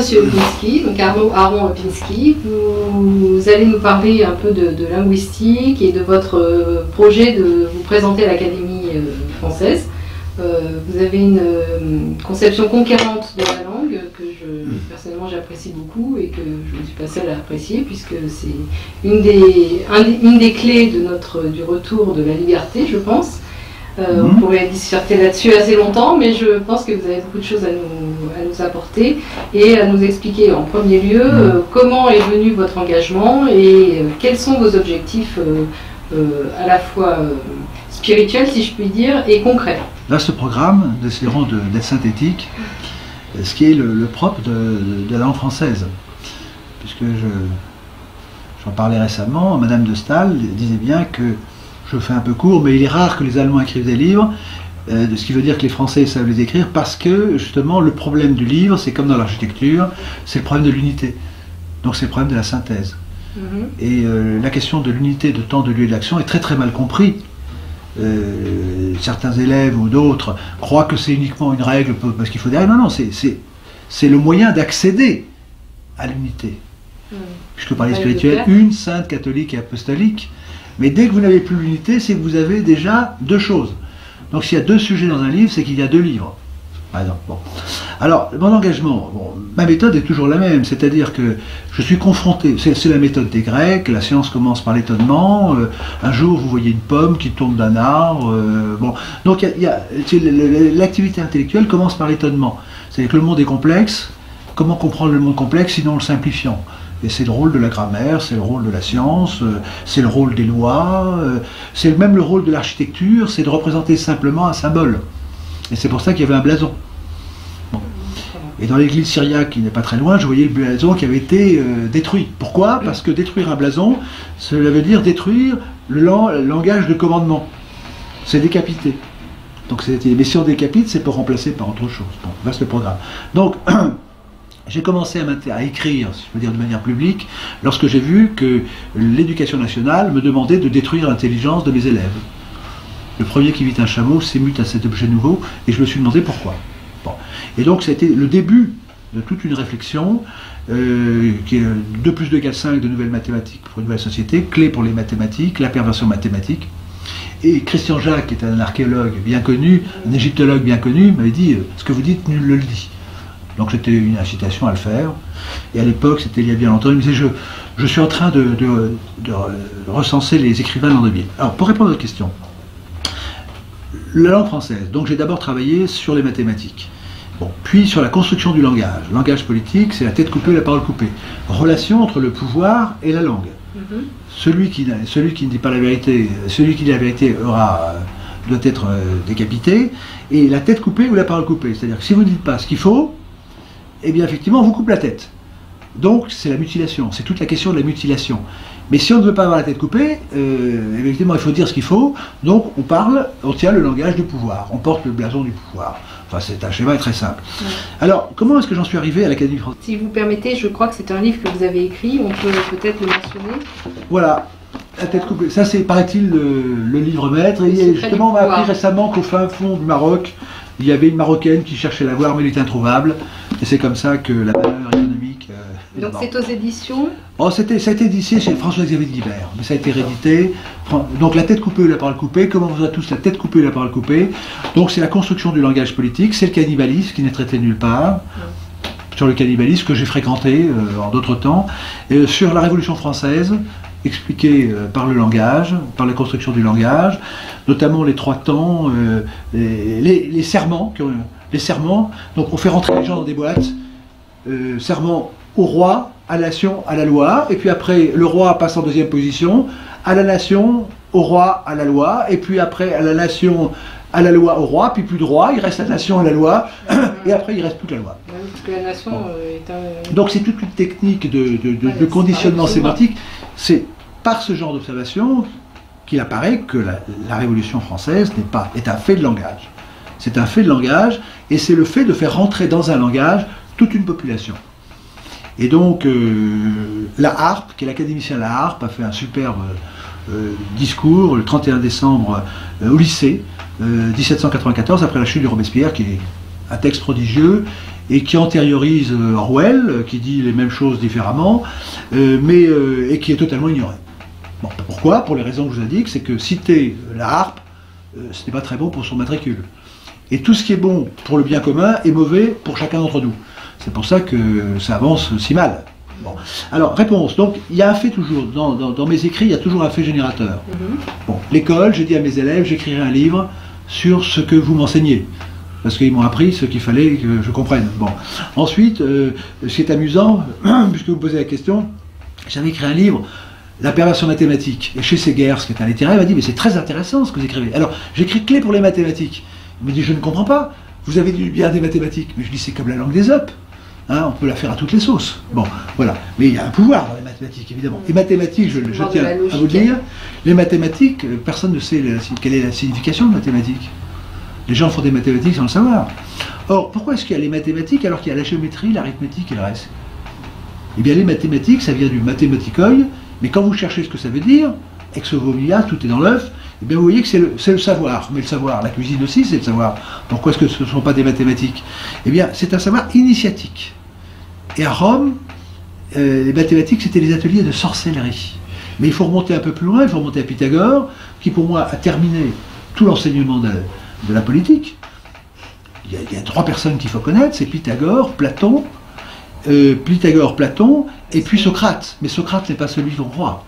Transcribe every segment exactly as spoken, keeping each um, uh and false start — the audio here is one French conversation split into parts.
Monsieur Opinski, donc Arnaud Aron Opinski. Vous, vous allez nous parler un peu de, de linguistique et de votre euh, projet de vous présenter à l'Académie euh, française. Euh, vous avez une euh, conception conquérante de la langue que je, personnellement j'apprécie beaucoup et que je ne suis pas seule à apprécier, puisque c'est une des, un, une des clés de notre, du retour de la liberté, je pense. Euh, mmh. On pourrait disserter là-dessus assez longtemps, mais je pense que vous avez beaucoup de choses à nous, à nous apporter et à nous expliquer en premier lieu mmh. euh, comment est venu votre engagement et euh, quels sont vos objectifs euh, euh, à la fois euh, spirituels, si je puis dire, et concrets. Là, ce programme, nous essaierons d'être synthétique, ce qui est le, le propre de, de la langue française. Puisque j'en parlais récemment, Madame de Staël disait bien que, je fais un peu court, mais il est rare que les Allemands écrivent des livres, euh, ce qui veut dire que les Français savent les écrire, parce que justement le problème du livre, c'est comme dans l'architecture, c'est le problème de l'unité. Donc c'est le problème de la synthèse. Mm-hmm. Et euh, la question de l'unité de temps, de lieu et d'action est très très mal comprise. Euh, certains élèves ou d'autres croient que c'est uniquement une règle parce qu'il faut dire non, non, c'est le moyen d'accéder à l'unité. Mm. Puisque par les spirituels, une, sainte, catholique et apostolique. Mais dès que vous n'avez plus l'unité, c'est que vous avez déjà deux choses. Donc s'il y a deux sujets dans un livre, c'est qu'il y a deux livres. Par exemple. Bon. Alors, mon engagement, bon, ma méthode est toujours la même, c'est-à-dire que je suis confronté, c'est la méthode des Grecs, la science commence par l'étonnement, euh, un jour vous voyez une pomme qui tombe d'un arbre, euh, bon. Donc l'activité intellectuelle commence par l'étonnement. C'est-à-dire que le monde est complexe, comment comprendre le monde complexe sinon en le simplifiant? Et c'est le rôle de la grammaire, c'est le rôle de la science, euh, c'est le rôle des lois, euh, c'est même le rôle de l'architecture, c'est de représenter simplement un symbole. Et c'est pour ça qu'il y avait un blason. Bon. Et dans l'église syriaque, qui n'est pas très loin, je voyais le blason qui avait été euh, détruit. Pourquoi? Parce que détruire un blason, cela veut dire détruire le, lang le langage de commandement. C'est décapiter. Donc, mais si on décapite, c'est pour remplacer par autre chose. Bon, vaste programme. Donc, j'ai commencé à, à écrire, si je peux dire de manière publique, lorsque j'ai vu que l'éducation nationale me demandait de détruire l'intelligence de mes élèves. Le premier qui vit un chameau s'émute à cet objet nouveau, et je me suis demandé pourquoi. Bon. Et donc ça a été le début de toute une réflexion, euh, qui est deux plus deux égale cinq de nouvelles mathématiques pour une nouvelle société, clé pour les mathématiques, la perversion mathématique. Et Christian Jacques, qui est un archéologue bien connu, un égyptologue bien connu, m'avait dit « ce que vous dites, nul ne le dit ». Donc c'était une incitation à le faire. Et à l'époque, c'était il y a bien longtemps, il me disait je, je suis en train de, de, de recenser les écrivains de l'an deux mille. Alors pour répondre à votre question, la langue française, donc j'ai d'abord travaillé sur les mathématiques. Bon, puis sur la construction du langage. Langage politique, c'est la tête coupée et la parole coupée. Relation entre le pouvoir et la langue. Mm-hmm. Celui qui, celui qui ne dit pas la vérité, celui qui dit la vérité aura, doit être euh, décapité. Et la tête coupée ou la parole coupée. C'est-à-dire que si vous ne dites pas ce qu'il faut, eh bien effectivement on vous coupe la tête. Donc c'est la mutilation, c'est toute la question de la mutilation. Mais si on ne veut pas avoir la tête coupée, euh, effectivement il faut dire ce qu'il faut, donc on parle, on tient le langage du pouvoir, on porte le blason du pouvoir. Enfin c'est un schéma très simple. Ouais. Alors comment est-ce que j'en suis arrivé à l'Académie française? Si vous permettez, je crois que c'est un livre que vous avez écrit, on peut peut-être le mentionner. Voilà, la tête coupée, ça c'est paraît-il le, le livre maître, et justement on m'a appris récemment qu'au fin fond du Maroc, il y avait une Marocaine qui cherchait la voir, mais elle était introuvable. Et c'est comme ça que la valeur économique... Euh, Donc c'est aux éditions Oh, ça a été édité chez François-Xavier Guibert, mais ça a été réédité. Donc la tête coupée ou la parole coupée, comment vous avez tous la tête coupée ou la parole coupée. Donc c'est la construction du langage politique, c'est le cannibalisme qui n'est traité nulle part. Oui. Sur le cannibalisme que j'ai fréquenté euh, en d'autres temps. Et sur la Révolution française, expliqué euh, par le langage, par la construction du langage, notamment les trois temps, euh, les, les, les serments, qui ont, les serments, donc on fait rentrer les gens dans des boîtes, euh, serment au roi, à la nation, à la loi, et puis après le roi passe en deuxième position, à la nation, au roi, à la loi, et puis après à la nation, à la loi, au roi, puis plus de roi, il reste la nation, à la loi, et après il reste plus que la loi. Parce que la nation bon. est un... Donc c'est toute une technique de, de, de, de conditionnement sémantique, c'est par ce genre d'observation qu'il apparaît que la, la Révolution française n'est pas, est un fait de langage. C'est un fait de langage, et c'est le fait de faire rentrer dans un langage toute une population. Et donc, euh, la Harpe, qui est l'académicien La Harpe, a fait un superbe euh, discours le trente et un décembre euh, au lycée, euh, mille sept cent quatre-vingt-quatorze, après la chute du Robespierre, qui est un texte prodigieux, et qui antériorise euh, Orwell, euh, qui dit les mêmes choses différemment, euh, mais, euh, et qui est totalement ignoré. Bon, pourquoi? Pour les raisons que je vous indique, c'est que citer la harpe, euh, ce n'est pas très bon pour son matricule. Et tout ce qui est bon pour le bien commun est mauvais pour chacun d'entre nous. C'est pour ça que ça avance si mal. Bon. Alors, réponse. Donc, il y a un fait toujours, dans, dans, dans mes écrits, il y a toujours un fait générateur. Mm-hmm. Bon, l'école, j'ai dit à mes élèves, j'écrirai un livre sur ce que vous m'enseignez. Parce qu'ils m'ont appris ce qu'il fallait que je comprenne. Bon. Ensuite, euh, ce qui est amusant, puisque vous me posez la question, j'avais écrit un livre, La perversion mathématique. Et chez Segers, qui est un littéraire, il m'a dit, mais c'est très intéressant ce que vous écrivez. Alors, j'écris clé pour les mathématiques. Il me dit, je ne comprends pas. Vous avez du bien des mathématiques. Mais je dis, c'est comme la langue des Up. Hein, on peut la faire à toutes les sauces. Bon, voilà. Mais il y a un pouvoir dans les mathématiques, évidemment. Les mathématiques, je, je tiens à vous dire, les mathématiques, personne ne sait la, quelle est la signification de mathématiques. Les gens font des mathématiques sans le savoir. Or, pourquoi est-ce qu'il y a les mathématiques alors qu'il y a la géométrie, l'arithmétique et le reste? Eh bien, les mathématiques, ça vient du mathématikoi, mais quand vous cherchez ce que ça veut dire, ex ovo mia, tout est dans l'œuf, eh bien, vous voyez que c'est le, le savoir. Mais le savoir, la cuisine aussi, c'est le savoir. Pourquoi est-ce que ce ne sont pas des mathématiques? Eh bien, c'est un savoir initiatique. Et à Rome, euh, les mathématiques, c'était les ateliers de sorcellerie. Mais il faut remonter un peu plus loin, il faut remonter à Pythagore, qui pour moi a terminé tout l'enseignement de, de la politique. Il y, a, il y a trois personnes qu'il faut connaître, c'est Pythagore, Platon, euh, Pythagore, Platon, et puis Socrate. Mais Socrate n'est pas celui qu'on croit.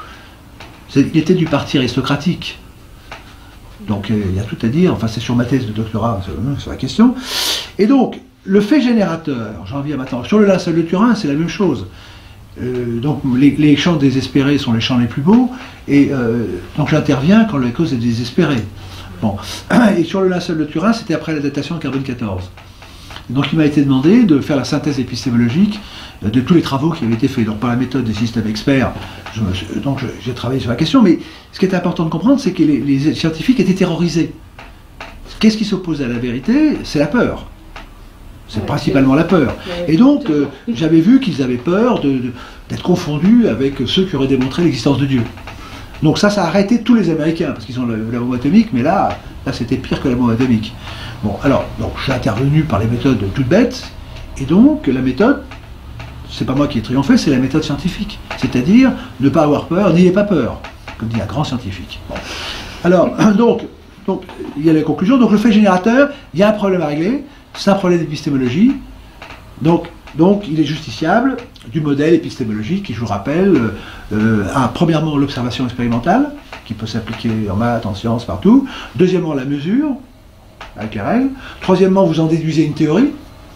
Il était du parti aristocratique. Donc euh, il y a tout à dire, enfin c'est sur ma thèse de doctorat, c'est la question. Et donc, le fait générateur, j'en viens maintenant, sur le linceul de Turin, c'est la même chose. Euh, donc les, les chants désespérés sont les chants les plus beaux, et euh, donc j'interviens quand la cause est désespérée. Bon. Et sur le linceul de Turin, c'était après la datation de carbone quatorze. Donc il m'a été demandé de faire la synthèse épistémologique de tous les travaux qui avaient été faits. Donc par la méthode des systèmes experts, je me, donc j'ai travaillé sur la question, mais ce qui est important de comprendre, c'est que les, les scientifiques étaient terrorisés. Qu'est-ce qui s'oppose à la vérité? C'est la peur. C'est ouais, principalement la peur. Ouais, et donc, euh, j'avais vu qu'ils avaient peur de, de, d'être confondus avec ceux qui auraient démontré l'existence de Dieu. Donc ça, ça a arrêté tous les Américains, parce qu'ils ont la, la bombe atomique, mais là, là c'était pire que la bombe atomique. Bon, alors, donc, je suis intervenu par les méthodes toutes bêtes, et donc, la méthode, c'est pas moi qui ai triomphé, c'est la méthode scientifique. C'est-à-dire, ne pas avoir peur, n'ayez pas peur, comme dit un grand scientifique. Bon. Alors, donc, donc, il y a la conclusion. Donc, le fait générateur, il y a un problème à régler, c'est un problème d'épistémologie. Donc, donc, il est justiciable du modèle épistémologique qui, je vous rappelle, euh, a premièrement l'observation expérimentale, qui peut s'appliquer en maths, en sciences, partout. Deuxièmement, la mesure, avec les règles. Troisièmement, vous en déduisez une théorie.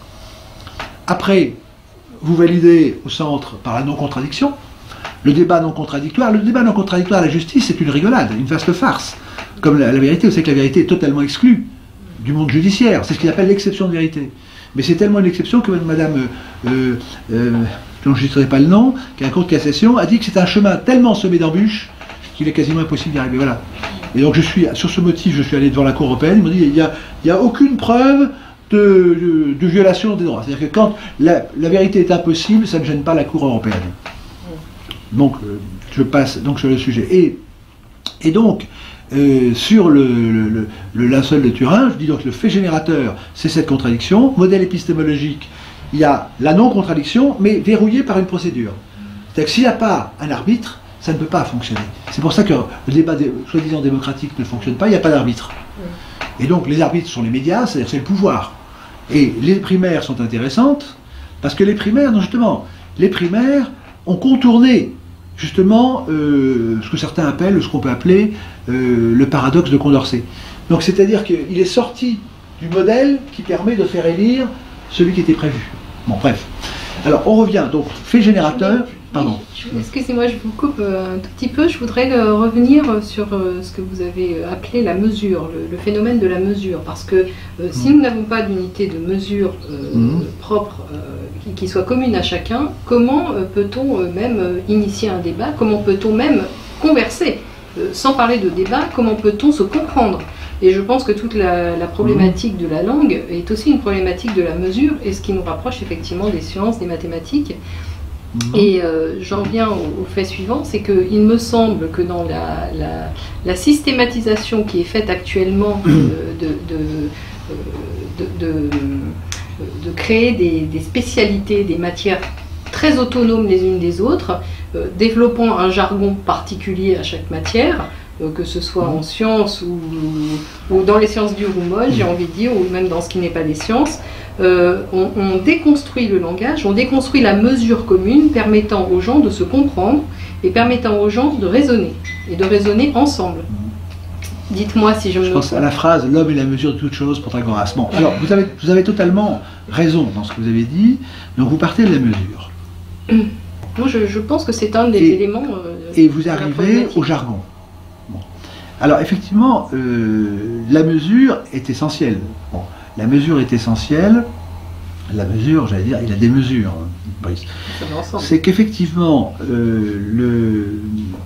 Après, vous validez au centre par la non-contradiction. Le débat non-contradictoire, le débat non-contradictoire à la justice, c'est une rigolade, une vaste farce. Comme la, la vérité, vous savez que la vérité est totalement exclue du monde judiciaire. C'est ce qu'il appelle l'exception de vérité. Mais c'est tellement une exception que madame, euh, euh, dont je ne citerai pas le nom, qui a un cours de cassation, a dit que c'est un chemin tellement semé d'embûches qu'il est quasiment impossible d'y arriver. Voilà. Et donc je suis, sur ce motif, je suis allé devant la Cour européenne, ils m'ont dit, il n'y a, il y a aucune preuve de, de, de violation des droits. C'est-à-dire que quand la, la vérité est impossible, ça ne gêne pas la Cour européenne. Donc, euh, je passe donc sur le sujet. Et, et donc, euh, sur le, le, le linceul de Turin, je dis donc le fait générateur, c'est cette contradiction. Modèle épistémologique, il y a la non-contradiction, mais verrouillée par une procédure. C'est-à-dire que s'il n'y a pas un arbitre, ça ne peut pas fonctionner. C'est pour ça que le débat soi-disant démocratique ne fonctionne pas, il n'y a pas d'arbitre. Et donc, les arbitres sont les médias, c'est-à-dire c'est le pouvoir. Et les primaires sont intéressantes, parce que les primaires, non justement, les primaires ont contourné justement euh, ce que certains appellent, ce qu'on peut appeler euh, le paradoxe de Condorcet. Donc c'est-à-dire qu'il est sorti du modèle qui permet de faire élire celui qui était prévu. Bon, bref. Alors on revient, donc fait générateur, pardon. Excusez-moi, je vous coupe un tout petit peu. Je voudrais euh, revenir sur euh, ce que vous avez appelé la mesure, le, le phénomène de la mesure. Parce que euh, si mmh. nous n'avons pas d'unité de mesure euh, mmh. propre, euh, qui, qui soit commune à chacun, comment euh, peut-on euh, même euh, initier un débat? Comment peut-on même converser? euh, Sans parler de débat, comment peut-on se comprendre? Et je pense que toute la, la problématique de la langue est aussi une problématique de la mesure, et ce qui nous rapproche effectivement des sciences, des mathématiques. Mmh. Et euh, j'en viens au, au fait suivant, c'est qu'il me semble que dans la, la, la systématisation qui est faite actuellement euh, de, de, de, de, de créer des, des spécialités, des matières très autonomes les unes des autres, euh, développant un jargon particulier à chaque matière, euh, que ce soit en sciences ou, ou dans les sciences dures ou molles, j'ai envie de dire, ou même dans ce qui n'est pas des sciences. Euh, on, on déconstruit le langage, on déconstruit la mesure commune permettant aux gens de se comprendre et permettant aux gens de raisonner, et de raisonner ensemble. Dites-moi si je me... Je pense à la phrase « l'homme est la mesure de toute chose » pour Pythagoras. Bon, alors vous avez, vous avez totalement raison dans ce que vous avez dit, donc vous partez de la mesure. Moi je, je pense que c'est un des et, éléments... Euh, et vous arrivez au jargon. Bon. Alors effectivement, euh, la mesure est essentielle. Bon, la mesure est essentielle. La mesure, j'allais dire, il a des mesures, Brice. C'est qu'effectivement, euh, le...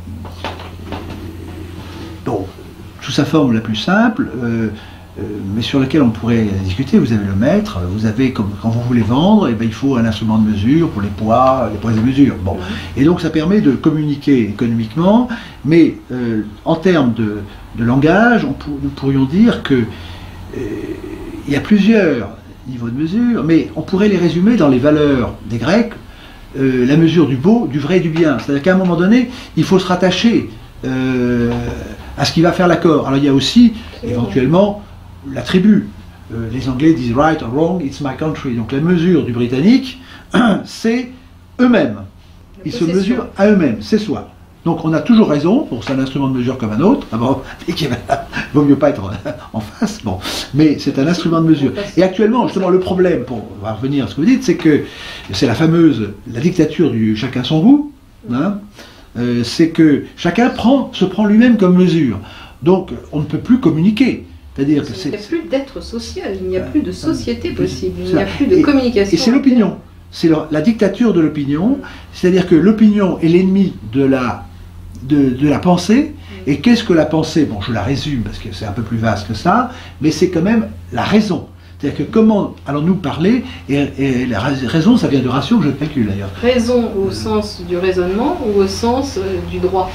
Bon, sous sa forme la plus simple, euh, euh, mais sur laquelle on pourrait discuter, vous avez le mètre, vous avez, comme quand vous voulez vendre, et ben, il faut un instrument de mesure pour les poids, les poids et mesures. Bon. Et donc ça permet de communiquer économiquement, mais euh, en termes de, de langage, on pour, nous pourrions dire que euh, il y a plusieurs niveaux de mesure, mais on pourrait les résumer dans les valeurs des Grecs, euh, la mesure du beau, du vrai et du bien. C'est-à-dire qu'à un moment donné, il faut se rattacher euh, à ce qui va faire l'accord. Alors il y a aussi, éventuellement, l'attribut. Euh, les Anglais disent « right or wrong, it's my country ». Donc la mesure du Britannique, c'est eux-mêmes. Ils se mesurent à eux-mêmes, c'est soi. Donc on a toujours raison, pour c'est un instrument de mesure comme un autre, d'abord, il vaut mieux pas être en face, bon, mais c'est un instrument de mesure. Et actuellement, justement, le problème, pour revenir à ce que vous dites, c'est que c'est la fameuse, la dictature du chacun son goût, hein, euh, c'est que chacun prend, se prend lui-même comme mesure. Donc on ne peut plus communiquer. C'est-à-dire que c'est... Il n'y a plus d'être social, il n'y a plus de société possible, il n'y a plus de communication. Et c'est l'opinion. C'est la dictature de l'opinion, c'est-à-dire que l'opinion est l'ennemi de la, de, de la pensée. Et qu'est-ce que la pensée? Bon, je la résume parce que c'est un peu plus vaste que ça, mais c'est quand même la raison. C'est-à-dire que comment allons-nous parler? et, et la raison, ça vient de ratio que je calcule d'ailleurs. Raison au sens du raisonnement ou au sens euh, du droit?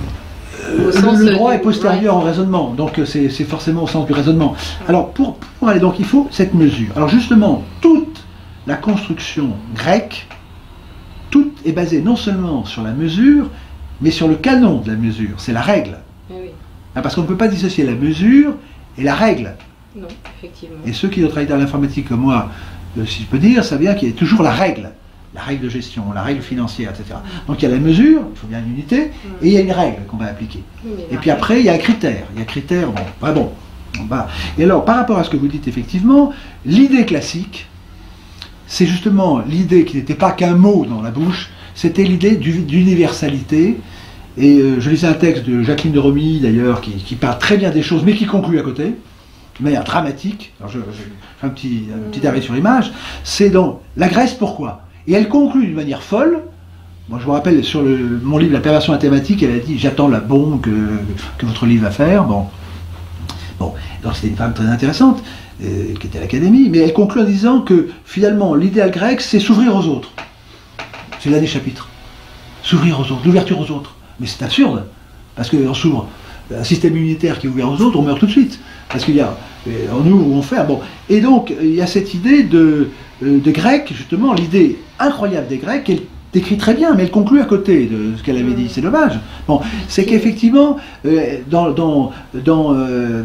Au sens le droit est postérieur right. au raisonnement, donc c'est forcément au sens du raisonnement. Alors pour, pour aller, donc il faut cette mesure. Alors justement, toute la construction grecque, tout est basé non seulement sur la mesure, mais sur le canon de la mesure, c'est la règle. Oui. Parce qu'on ne peut pas dissocier la mesure et la règle. Non, effectivement. Et ceux qui ont travaillé dans l'informatique comme moi, si je peux dire, ça vient qu'il y ait toujours la règle. La règle de gestion, la règle financière, et cetera. Donc il y a la mesure, il faut bien une unité, et il y a une règle qu'on va appliquer. Et puis après, il y a un critère. Il y a un critère, bon, bah bon. Bah. Et alors, par rapport à ce que vous dites, effectivement, l'idée classique, c'est justement l'idée qui n'était pas qu'un mot dans la bouche, c'était l'idée d'universalité. Et euh, je lisais un texte de Jacqueline de Romilly, d'ailleurs, qui, qui parle très bien des choses, mais qui conclut à côté, de manière dramatique. Alors je, je fais un petit, un petit arrêt sur image. C'est dans La Grèce, pourquoi? Et elle conclut d'une manière folle. Moi, je vous rappelle, sur le, mon livre La perversion mathématique, elle a dit « J'attends la bombe que, que votre livre va faire ». Bon, bon. Donc c'était une femme très intéressante, euh, qui était à l'Académie, mais elle conclut en disant que, finalement, l'idéal grec, c'est s'ouvrir aux autres. C'est là des chapitres. S'ouvrir aux autres, l'ouverture aux autres. Mais c'est absurde, parce qu'on s'ouvre. Un système immunitaire qui est ouvert aux autres, on meurt tout de suite. Parce qu'il y a, on ouvre, on ferme. Bon. Et donc, il y a cette idée de, de Grecs, justement, l'idée incroyable des Grecs, qu'elle décrit très bien, mais elle conclut à côté de ce qu'elle avait dit. C'est dommage. Bon, c'est qu'effectivement, euh, dans, dans, dans euh,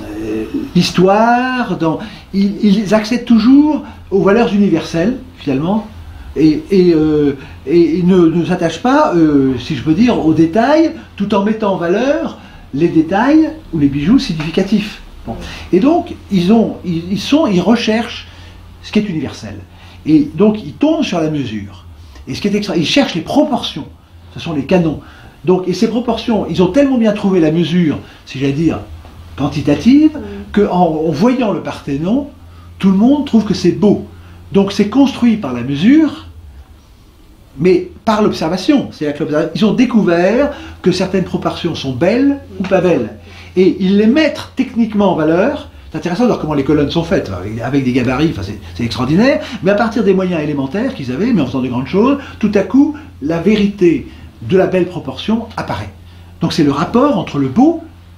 l'histoire, dans, ils, ils accèdent toujours aux valeurs universelles, finalement, et, et, euh, et ils ne, ne s'attachent pas, euh, si je peux dire, aux détails, tout en mettant en valeur les détails ou les bijoux significatifs. Bon. Et donc, ils, ont, ils, ils, sont, ils recherchent ce qui est universel. Et donc, ils tombent sur la mesure. Et ce qui est extra, ils cherchent les proportions. Ce sont les canons. Donc, et ces proportions, ils ont tellement bien trouvé la mesure, si j'allais dire, quantitative, qu'en en voyant le Parthénon, tout le monde trouve que c'est beau. Donc, c'est construit par la mesure, mais par l'observation. C'est-à-dire qu'ils ont découvert que certaines proportions sont belles ou pas belles. Et ils les mettent techniquement en valeur. C'est intéressant de voir comment les colonnes sont faites, avec des gabarits, enfin c'est extraordinaire, mais à partir des moyens élémentaires qu'ils avaient, mais en faisant de grandes choses, tout à coup, la vérité de la belle proportion apparaît. Donc c'est le rapport entre le beau et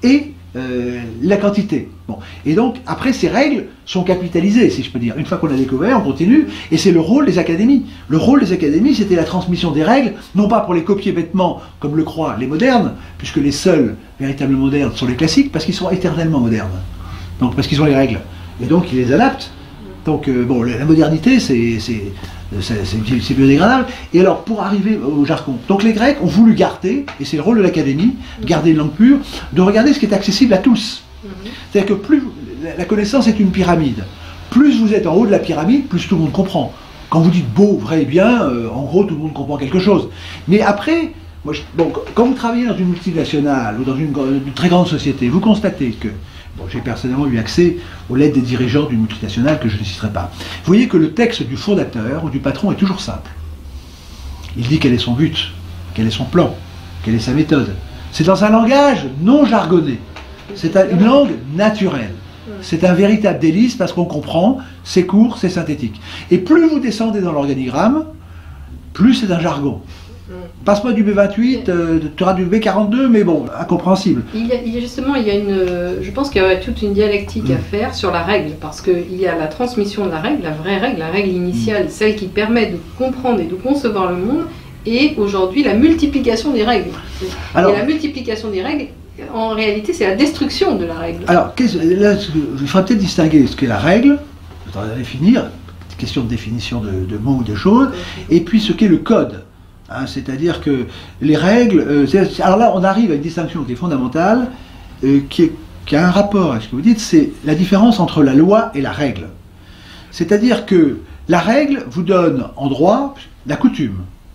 euh, la quantité. Bon. Et donc, après, ces règles sont capitalisées, si je peux dire. Une fois qu'on a découvert, on continue, et c'est le rôle des académies. Le rôle des académies, c'était la transmission des règles, non pas pour les copier bêtement, comme le croient les modernes, puisque les seuls véritables modernes sont les classiques, parce qu'ils sont éternellement modernes. Donc, parce qu'ils ont les règles. Et donc, ils les adaptent. Donc, euh, bon, la modernité, c'est... c'est biodégradable. Et alors, pour arriver au jargon, donc les Grecs ont voulu garder, et c'est le rôle de l'académie, garder une langue pure, de regarder ce qui est accessible à tous. C'est-à-dire que plus la connaissance est une pyramide, plus vous êtes en haut de la pyramide, plus tout le monde comprend. Quand vous dites beau, vrai et bien, euh, en gros, tout le monde comprend quelque chose. Mais après, moi, je, bon, quand vous travaillez dans une multinationale ou dans une, une très grande société, vous constatez que bon, j'ai personnellement eu accès aux lettres des dirigeants d'une multinationale que je ne citerai pas. Vous voyez que le texte du fondateur ou du patron est toujours simple. Il dit quel est son but, quel est son plan, quelle est sa méthode. C'est dans un langage non jargonné. C'est une langue naturelle. C'est un véritable délice parce qu'on comprend, c'est court, c'est synthétique. Et plus vous descendez dans l'organigramme, plus c'est un jargon. Passe-moi du B vingt-huit, euh, tu auras du B quarante-deux, mais bon, incompréhensible. Il y a, il y a justement, il y a une, je pense qu'il y a toute une dialectique mmh. à faire sur la règle, parce qu'il y a la transmission de la règle, la vraie règle, la règle initiale, mmh. celle qui permet de comprendre et de concevoir le monde, et aujourd'hui la multiplication des règles. Alors, et la multiplication des règles, en réalité, c'est la destruction de la règle. Alors, là, il faudrait peut-être distinguer ce qu'est la règle, je voudrais définir, question de définition de, de mots ou de choses, mmh. et puis ce qu'est le code. Hein, c'est-à-dire que les règles... Euh, alors là, on arrive à une distinction qui est fondamentale, euh, qui, est, qui a un rapport à ce que vous dites, c'est la différence entre la loi et la règle. C'est-à-dire que la règle vous donne en droit la coutume.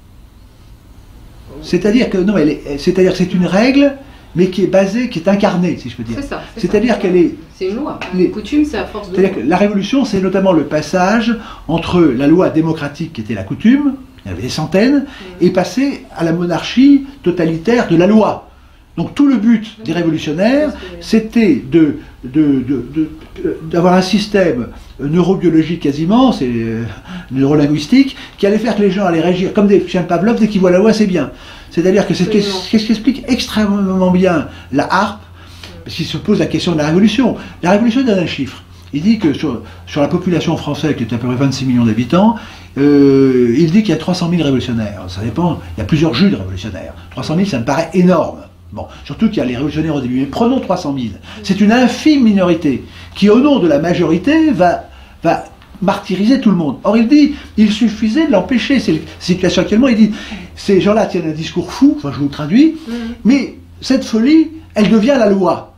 C'est-à-dire que non, c'est-à-dire que c'est une règle, mais qui est basée, qui est incarnée, si je peux dire. C'est ça. C'est-à-dire qu'elle est... C'est une loi. Les coutumes, c'est à force de... C'est-à-dire que la Révolution, c'est notamment le passage entre la loi démocratique, qui était la coutume, il y avait des centaines, mmh. et passer à la monarchie totalitaire de la loi. Donc tout le but des révolutionnaires, c'était de, de, de, de, d'avoir un système neurobiologique quasiment, c'est euh, neurolinguistique, qui allait faire que les gens allaient réagir comme des chiens de Pavlov, dès qu'ils voient la loi, c'est bien. C'est-à-dire que c'est ce qui, ce qui explique extrêmement bien la harpe, parce qu'il se pose la question de la révolution. La révolution donne un chiffre. Il dit que sur, sur la population française, qui est à peu près vingt-six millions d'habitants, euh, il dit qu'il y a trois cent mille révolutionnaires. Ça dépend, il y a plusieurs jus de révolutionnaires. trois cent mille, ça me paraît énorme. Bon, surtout qu'il y a les révolutionnaires au début. Mais prenons trois cent mille. C'est une infime minorité qui, au nom de la majorité, va, va martyriser tout le monde. Or, il dit, il suffisait de l'empêcher. C'est la situation actuellement. Il dit, ces gens-là tiennent un discours fou, enfin je vous le traduis, mmh. mais cette folie, elle devient la loi.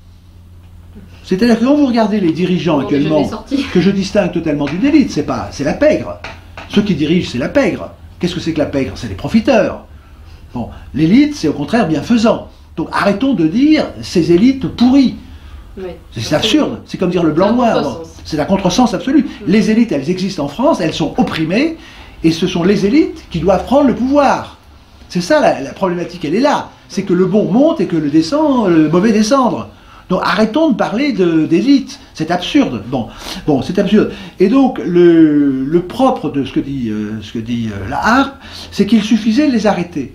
C'est-à-dire que quand vous regardez les dirigeants bon, actuellement, que je distingue totalement d'une élite, c'est pas, c'est la pègre. Ceux qui dirigent, c'est la pègre. Qu'est-ce que c'est que la pègre? C'est les profiteurs. Bon, l'élite, c'est au contraire bienfaisant. Donc arrêtons de dire ces élites pourries. Oui, c'est absurde. C'est comme dire le blanc-noir. Bon, c'est un contresens absolu. Mmh. Les élites, elles existent en France, elles sont opprimées, et ce sont les élites qui doivent prendre le pouvoir. C'est ça la, la problématique, elle est là. C'est que le bon monte et que le, descend, le mauvais descendre. Donc arrêtons de parler d'élite, c'est absurde. Bon, bon c'est absurde. Et donc le, le propre de ce que dit, euh, ce que dit euh, la harpe, c'est qu'il suffisait de les arrêter.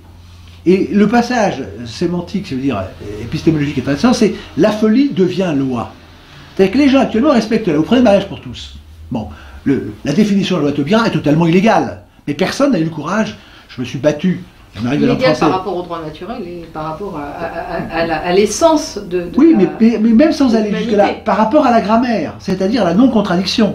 Et le passage sémantique, c'est-à-dire épistémologique et intéressant, c'est la folie devient loi. C'est-à-dire que les gens actuellement respectent la loi. Vous prenez le mariage pour tous. Bon, le, la définition de la loi Taubira est totalement illégale. Mais personne n'a eu le courage. Je me suis battu. Illégal par rapport au droit naturel et par rapport à, à, à, à l'essence de, de oui, la, mais, mais même sans aller jusque-là, par rapport à la grammaire, c'est-à-dire la non-contradiction.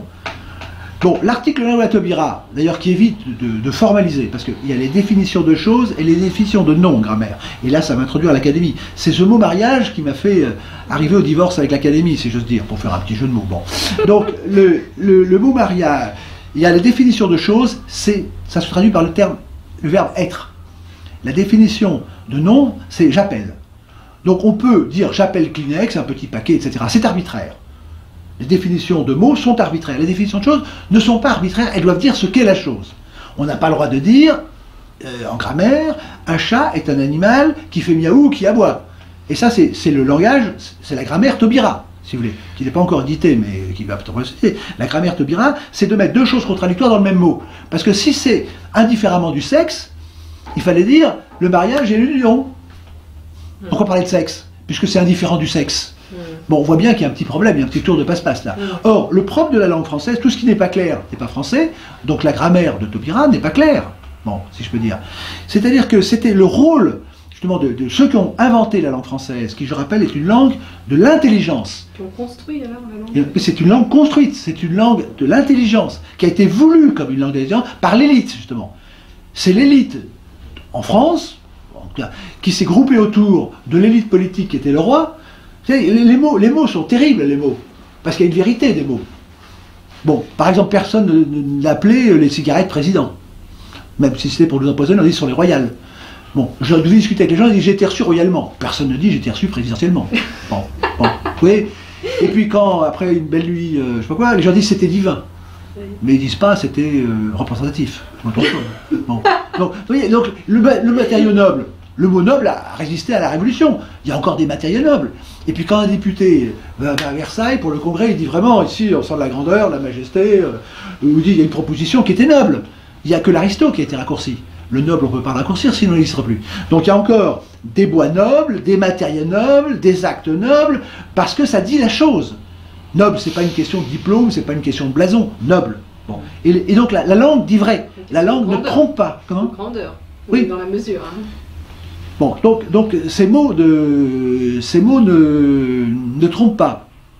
Bon, l'article un de la Taubira, d'ailleurs, qui évite de, de formaliser, parce qu'il y a les définitions de choses et les définitions de non-grammaire. Et là, ça m'introduit à l'académie. C'est ce mot mariage qui m'a fait arriver au divorce avec l'académie, si j'ose dire, pour faire un petit jeu de mots. Bon. Donc, le, le, le mot mariage, il y a les définitions de choses, ça se traduit par le terme, le verbe être. La définition de nom, c'est j'appelle. Donc on peut dire j'appelle Kleenex, un petit paquet, et cetera. C'est arbitraire. Les définitions de mots sont arbitraires. Les définitions de choses ne sont pas arbitraires, elles doivent dire ce qu'est la chose. On n'a pas le droit de dire, euh, en grammaire, un chat est un animal qui fait miaou ou qui aboie. Et ça, c'est le langage, c'est la grammaire Taubira, si vous voulez, qui n'est pas encore éditée, mais qui va peut-être citer. La grammaire Taubira, c'est de mettre deux choses contradictoires dans le même mot. Parce que si c'est indifféremment du sexe, il fallait dire le mariage et l'union. Pourquoi parler de sexe? Puisque c'est indifférent du sexe. Mmh. Bon, on voit bien qu'il y a un petit problème, il y a un petit tour de passe-passe là. Mmh. Or, le propre de la langue française, tout ce qui n'est pas clair n'est pas français, donc la grammaire de Taubira n'est pas claire. Bon, si je peux dire. C'est-à-dire que c'était le rôle, justement, de, de ceux qui ont inventé la langue française, qui, je rappelle, est une langue de l'intelligence. Qui ont construit alors la langue. C'est une langue construite, c'est une langue de l'intelligence, qui a été voulue comme une langue d'intelligence par l'élite, justement. C'est l'élite en France, qui s'est groupée autour de l'élite politique qui était le roi. Les, les, mots, les mots sont terribles, les mots, parce qu'il y a une vérité des mots. Bon, par exemple, personne n'appelait les cigarettes président. Même si c'était pour nous empoisonner, on dit sur les royales. Bon, je devais discuter avec les gens, ils disent j'ai été reçu royalement. Personne ne dit j'ai été reçu présidentiellement. Bon, bon, vous voyez. Et puis quand, après une belle nuit, euh, je sais pas quoi, les gens disent c'était divin. Mais ils disent pas c'était euh, représentatif. Bon. Donc, vous voyez, donc le, le matériau noble, le mot noble a résisté à la Révolution. Il y a encore des matériaux nobles. Et puis quand un député va à Versailles pour le Congrès, il dit vraiment ici on sent de la grandeur, de la majesté, euh, il dit il y a une proposition qui était noble. Il n'y a que l'aristo qui a été raccourci. Le noble, on ne peut pas le raccourcir, sinon il n'existera plus. Donc il y a encore des bois nobles, des matériaux nobles, des actes nobles, parce que ça dit la chose. Noble, c'est pas une question de diplôme, c'est pas une question de blason. Noble. Bon. Et, et donc la, la langue dit vrai. La langue ne trompe pas. Comment ? Grandeur. Oui. Dans la mesure. Hein. Bon, donc, donc ces mots, de, ces mots ne, ne trompent pas.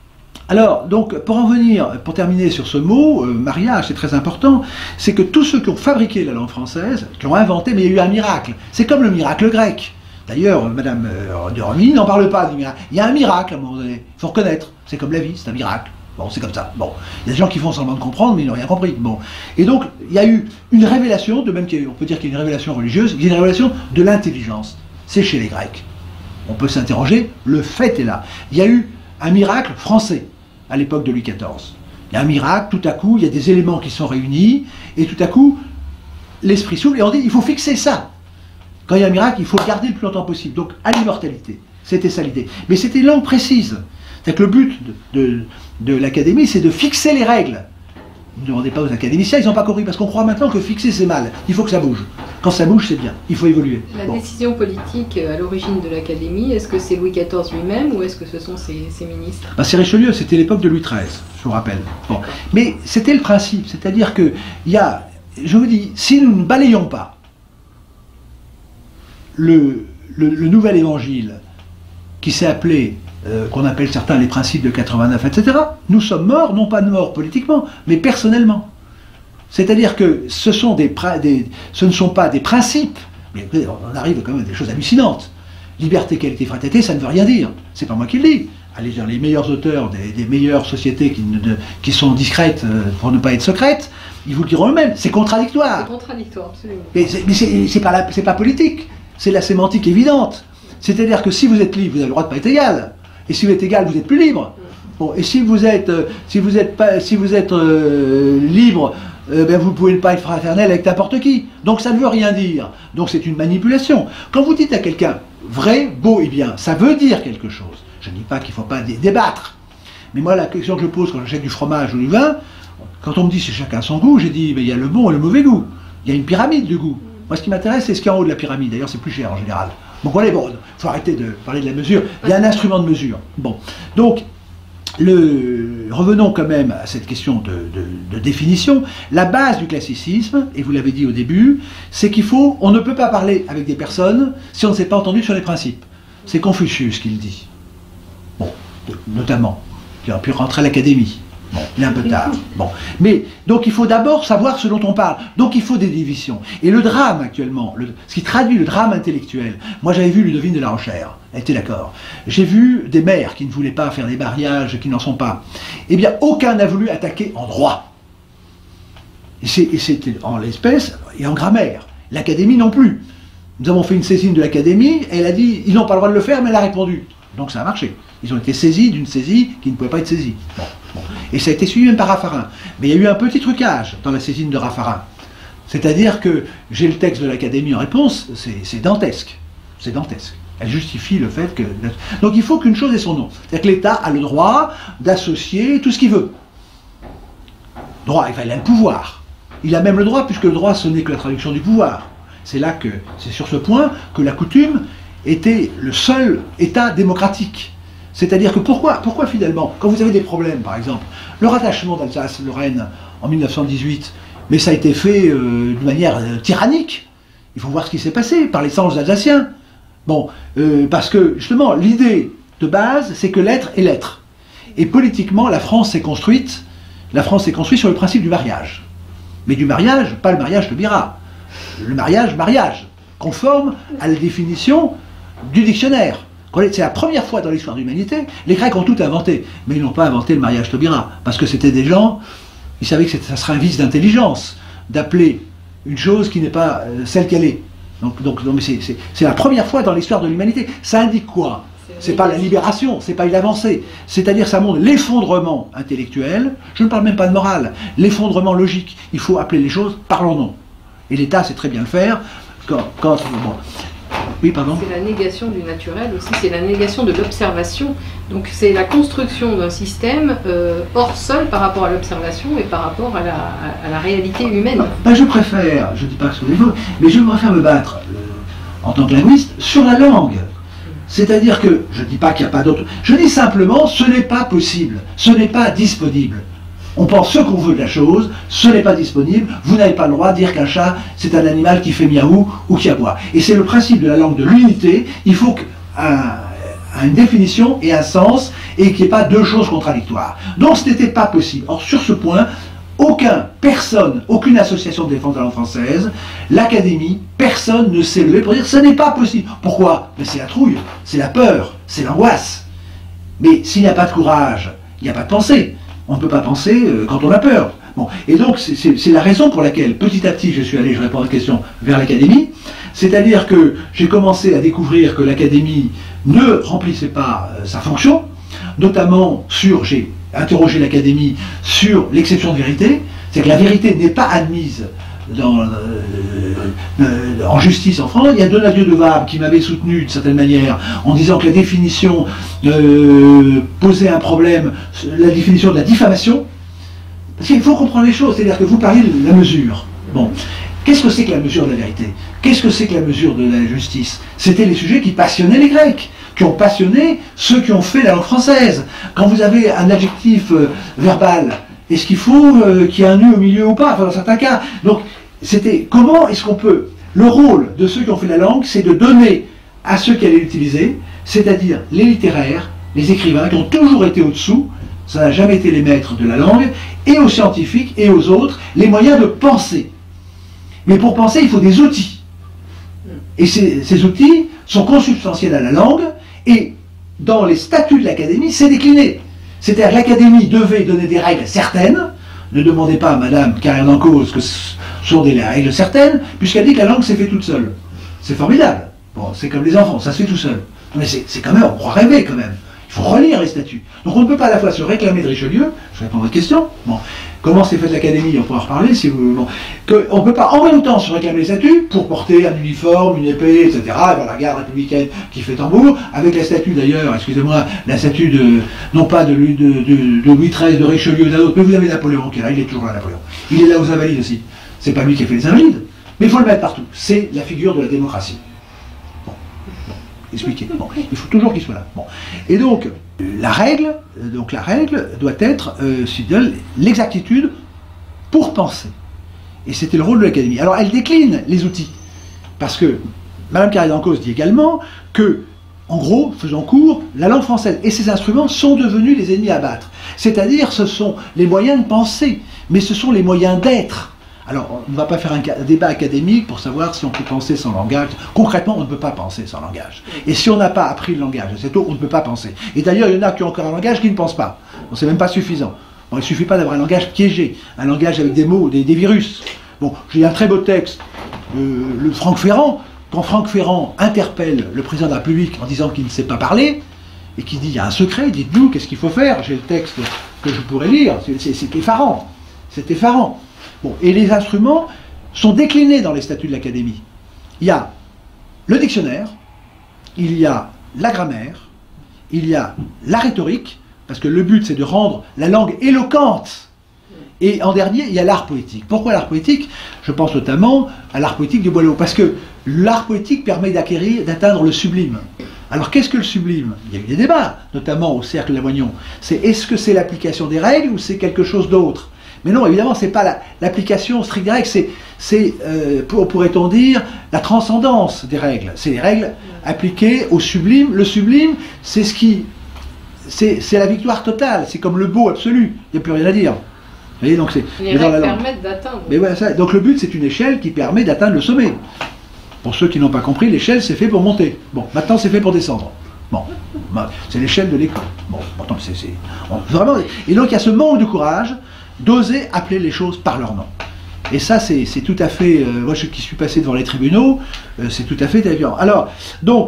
Alors, donc, pour en venir, pour terminer sur ce mot, euh, mariage, c'est très important, c'est que tous ceux qui ont fabriqué la langue française, qui l'ont inventé, mais il y a eu un miracle. C'est comme le miracle grec. D'ailleurs, Madame euh, de Romilly n'en parle pas du miracle. Il y a un miracle à un moment donné, il faut reconnaître. C'est comme la vie, c'est un miracle. Bon, c'est comme ça. Bon, il y a des gens qui font semblant de comprendre, mais ils n'ont rien compris. Bon, et donc, il y a eu une révélation, de même qu'on peut dire qu'il y a une révélation religieuse, il y a une révélation de l'intelligence. C'est chez les Grecs. On peut s'interroger, le fait est là. Il y a eu un miracle français à l'époque de Louis quatorze. Il y a un miracle, tout à coup, il y a des éléments qui sont réunis, et tout à coup, l'esprit s'ouvre, et on dit, il faut fixer ça. Quand il y a un miracle, il faut le garder le plus longtemps possible. Donc, à l'immortalité. C'était ça l'idée. Mais c'était une langue précise. C'est-à-dire que le but de, de, de l'académie, c'est de fixer les règles. Ne demandez pas aux académiciens, ils n'ont pas compris, parce qu'on croit maintenant que fixer, c'est mal. Il faut que ça bouge. Quand ça bouge, c'est bien. Il faut évoluer. La bon. décision politique à l'origine de l'académie, est-ce que c'est Louis quatorze lui-même ou est-ce que ce sont ses, ses ministres? Ben, c'est Richelieu, c'était l'époque de Louis treize, je vous rappelle. Bon. Mais c'était le principe, c'est-à-dire que il y a, je vous dis, si nous ne balayons pas le, le, le nouvel évangile qui s'est appelé, euh, qu'on appelle certains les principes de quatre-vingt-neuf, et cetera, nous sommes morts, non pas morts politiquement, mais personnellement. C'est-à-dire que ce, sont des, des, ce ne sont pas des principes, mais on arrive quand même à des choses hallucinantes. Liberté, qualité, fraternité, ça ne veut rien dire. C'est pas moi qui le dis. Allez dire les meilleurs auteurs des, des meilleures sociétés qui, ne, de, qui sont discrètes euh, pour ne pas être secrètes, ils vous le diront eux-mêmes. C'est contradictoire. C'est contradictoire, absolument. Mais c'est pas, pas politique. C'est la sémantique évidente. C'est-à-dire que si vous êtes libre, vous avez le droit de ne pas être égal. Et si vous êtes égal, vous êtes plus libre. Bon, et si vous êtes, euh, si vous êtes, pas, si vous êtes euh, libre, Euh, ben vous ne pouvez pas être fraternel avec n'importe qui. Donc ça ne veut rien dire. Donc c'est une manipulation. Quand vous dites à quelqu'un vrai, beau et bien, ça veut dire quelque chose. Je ne dis pas qu'il ne faut pas dé débattre. Mais moi, la question que je pose quand j'achète du fromage ou du vin, quand on me dit c'est chacun son goût, j'ai dit, ben, il y a le bon et le mauvais goût. Il y a une pyramide du goût. Moi, ce qui m'intéresse, c'est ce qu'il y a en haut de la pyramide. D'ailleurs, c'est plus cher en général. Donc voilà, bon, il faut arrêter de parler de la mesure. Il y a un instrument de mesure. Bon. Donc, Le, revenons quand même à cette question de, de, de définition. La base du classicisme, et vous l'avez dit au début, c'est qu'il faut, on ne peut pas parler avec des personnes si on ne s'est pas entendu sur les principes. C'est Confucius qui le dit. Bon, notamment, qui a pu rentrer à l'académie. Bon, il est un peu tard. Bon, mais donc il faut d'abord savoir ce dont on parle. Donc il faut des divisions. Et le drame actuellement, le, ce qui traduit le drame intellectuel. Moi j'avais vu Ludovine de la Rochère. Elle était d'accord. J'ai vu des maires qui ne voulaient pas faire des mariages, qui n'en sont pas. Eh bien, aucun n'a voulu attaquer en droit. Et c'était en l'espèce et en grammaire. L'Académie non plus. Nous avons fait une saisine de l'Académie, et elle a dit, ils n'ont pas le droit de le faire, mais elle a répondu. Donc ça a marché. Ils ont été saisis d'une saisie qui ne pouvait pas être saisie. Bon, bon. Et ça a été suivi même par Raffarin. Mais il y a eu un petit trucage dans la saisine de Raffarin. C'est-à-dire que j'ai le texte de l'Académie en réponse, c'est dantesque. C'est dantesque. Elle justifie le fait que... Donc il faut qu'une chose ait son nom. C'est-à-dire que l'État a le droit d'associer tout ce qu'il veut. Droit, il a le pouvoir. Il a même le droit, puisque le droit, ce n'est que la traduction du pouvoir. C'est là que, c'est sur ce point que la coutume était le seul État démocratique. C'est-à-dire que pourquoi, pourquoi finalement, quand vous avez des problèmes, par exemple, le rattachement d'Alsace-Lorraine en mille neuf cent dix-huit, mais ça a été fait euh, de manière euh, tyrannique. Il faut voir ce qui s'est passé par les singes alsaciens. Bon, euh, parce que justement, l'idée de base, c'est que l'être est l'être. Et politiquement, la France s'est construite, la France s'est construite sur le principe du mariage. Mais du mariage, pas le mariage de Bira. Le mariage, mariage, conforme à la définition du dictionnaire. C'est la première fois dans l'histoire de l'humanité, les Grecs ont tout inventé, mais ils n'ont pas inventé le mariage Taubira, parce que c'était des gens, ils savaient que ça serait un vice d'intelligence, d'appeler une chose qui n'est pas euh, celle qu'elle est. Donc, donc c'est la première fois dans l'histoire de l'humanité. Ça indique quoi? C'est pas la libération, c'est pas une avancée. C'est-à-dire ça montre l'effondrement intellectuel, je ne parle même pas de morale, l'effondrement logique. Il faut appeler les choses par leur nom. Et l'État sait très bien le faire quand... quand bon. Oui, pardon. C'est la négation du naturel aussi, c'est la négation de l'observation. Donc c'est la construction d'un système euh, hors sol par rapport à l'observation et par rapport à la, à, à la réalité humaine. Ah, ben je préfère, je ne dis pas que ce n'est faux, mais je préfère me battre euh, en tant que linguiste sur la langue. C'est-à-dire que, je ne dis pas qu'il n'y a pas d'autre, je dis simplement ce n'est pas possible, ce n'est pas disponible. On pense ce qu'on veut de la chose, ce n'est pas disponible, vous n'avez pas le droit de dire qu'un chat, c'est un animal qui fait miaou ou qui aboie. Et c'est le principe de la langue de l'unité, il faut qu'un une définition et un sens, et qu'il n'y ait pas deux choses contradictoires. Donc ce n'était pas possible. Or sur ce point, aucun, personne, aucune association de défense de la langue française, l'Académie, personne ne s'est levé pour dire ce n'est pas possible. Pourquoi? Mais c'est la trouille, c'est la peur, c'est l'angoisse. Mais s'il n'y a pas de courage, il n'y a pas de pensée. On ne peut pas penser euh, quand on a peur. Bon. Et donc, c'est la raison pour laquelle, petit à petit, je suis allé, je réponds à la question, vers l'Académie. C'est-à-dire que j'ai commencé à découvrir que l'Académie ne remplissait pas euh, sa fonction, notamment sur, j'ai interrogé l'Académie sur l'exception de vérité, c'est que la vérité n'est pas admise dans, euh, euh, en justice en France. Il y a Donadieu de Vabre qui m'avait soutenu d'une certaine manière en disant que la définition euh, posait un problème, la définition de la diffamation, parce qu'il faut comprendre les choses, c'est-à-dire que vous parlez de la mesure. Bon, qu'est-ce que c'est que la mesure de la vérité? Qu'est-ce que c'est que la mesure de la justice? C'était les sujets qui passionnaient les Grecs, qui ont passionné ceux qui ont fait la langue française. Quand vous avez un adjectif euh, verbal, est-ce qu'il faut euh, qu'il y ait un nu au milieu ou pas? Enfin, dans certains cas. Donc, c'était comment est-ce qu'on peut... Le rôle de ceux qui ont fait la langue, c'est de donner à ceux qui allaient l'utiliser, c'est-à-dire les littéraires, les écrivains, qui ont toujours été au-dessous, ça n'a jamais été les maîtres de la langue, et aux scientifiques et aux autres, les moyens de penser. Mais pour penser, il faut des outils. Et ces, ces outils sont consubstantiels à la langue, et dans les statuts de l'Académie, c'est décliné. C'est-à-dire que l'Académie devait donner des règles certaines. Ne demandez pas à Madame Carrière d'Encausse que ce sont des règles certaines, puisqu'elle dit que la langue s'est fait toute seule. C'est formidable. Bon, c'est comme les enfants, ça se fait tout seul. Mais c'est quand même, on croit rêver quand même. Il faut relire les statuts. Donc on ne peut pas à la fois se réclamer de Richelieu, je réponds à votre question, bon, comment s'est faite l'Académie, on pourra en reparler si vous... Bon, que on ne peut pas en même temps se réclamer les statuts pour porter un uniforme, une épée, et cetera, avoir la garde républicaine qui fait tambour, avec la statue d'ailleurs, excusez-moi, la statue de, non pas de, de, de, de Louis treize, de Richelieu, d'un autre, mais vous avez Napoléon qui est là, il est toujours là, Napoléon. Il est là aux Invalides aussi. C'est pas lui qui a fait les Invalides, mais il faut le mettre partout. C'est la figure de la démocratie. Bon, bon expliquez. Bon, il faut toujours qu'il soit là. Bon. Et donc, la règle, donc la règle doit être euh, l'exactitude pour penser. Et c'était le rôle de l'Académie. Alors elle décline les outils. Parce que Madame Carrière d'Encausse dit également que, en gros, faisant court, la langue française et ses instruments sont devenus les ennemis à battre. C'est-à-dire, ce sont les moyens de penser, mais ce sont les moyens d'être. Alors, on ne va pas faire un débat académique pour savoir si on peut penser sans langage. Concrètement, on ne peut pas penser sans langage. Et si on n'a pas appris le langage assez tôt, on ne peut pas penser. Et d'ailleurs, il y en a qui ont encore un langage qui ne pense pas. Donc, c'est même pas suffisant. Bon, il ne suffit pas d'avoir un langage piégé, un langage avec des mots, des, des virus. Bon, j'ai un très beau texte, euh, le Franck Ferrand. Quand Franck Ferrand interpelle le président de la République en disant qu'il ne sait pas parler, et qu'il dit, il y a un secret, dites-nous, qu'est-ce qu'il faut faire? J'ai le texte que je pourrais lire, c'est effarant. C'est effarant. Bon, et les instruments sont déclinés dans les statuts de l'Académie. Il y a le dictionnaire, il y a la grammaire, il y a la rhétorique, parce que le but c'est de rendre la langue éloquente. Et en dernier, il y a l'art poétique. Pourquoi l'art poétique? Je pense notamment à l'art poétique de Boileau, parce que l'art poétique permet d'acquérir, d'atteindre le sublime. Alors qu'est-ce que le sublime? Il y a eu des débats, notamment au Cercle Lamoignon. C'est est-ce que c'est l'application des règles ou c'est quelque chose d'autre? Mais non, évidemment, c'est pas l'application stricte des règles, c'est, c'est euh, pourrait-on dire, la transcendance des règles. C'est les règles appliquées au sublime. Le sublime, c'est ce qui, c'est la victoire totale. C'est comme le beau absolu. Il n'y a plus rien à dire. Vous voyez, donc c'est, les règles permettent d'atteindre. Mais voilà, ça. Donc le but, c'est une échelle qui permet d'atteindre le sommet. Pour ceux qui n'ont pas compris, l'échelle, c'est fait pour monter. Bon, maintenant, c'est fait pour descendre. Bon, c'est l'échelle de l'école. Bon, pourtant, c'est vraiment. Et donc, il y a ce manque de courage d'oser appeler les choses par leur nom. Et ça, c'est tout à fait. Euh, moi, je qui suis passé devant les tribunaux, euh, c'est tout à fait évident. Alors, donc,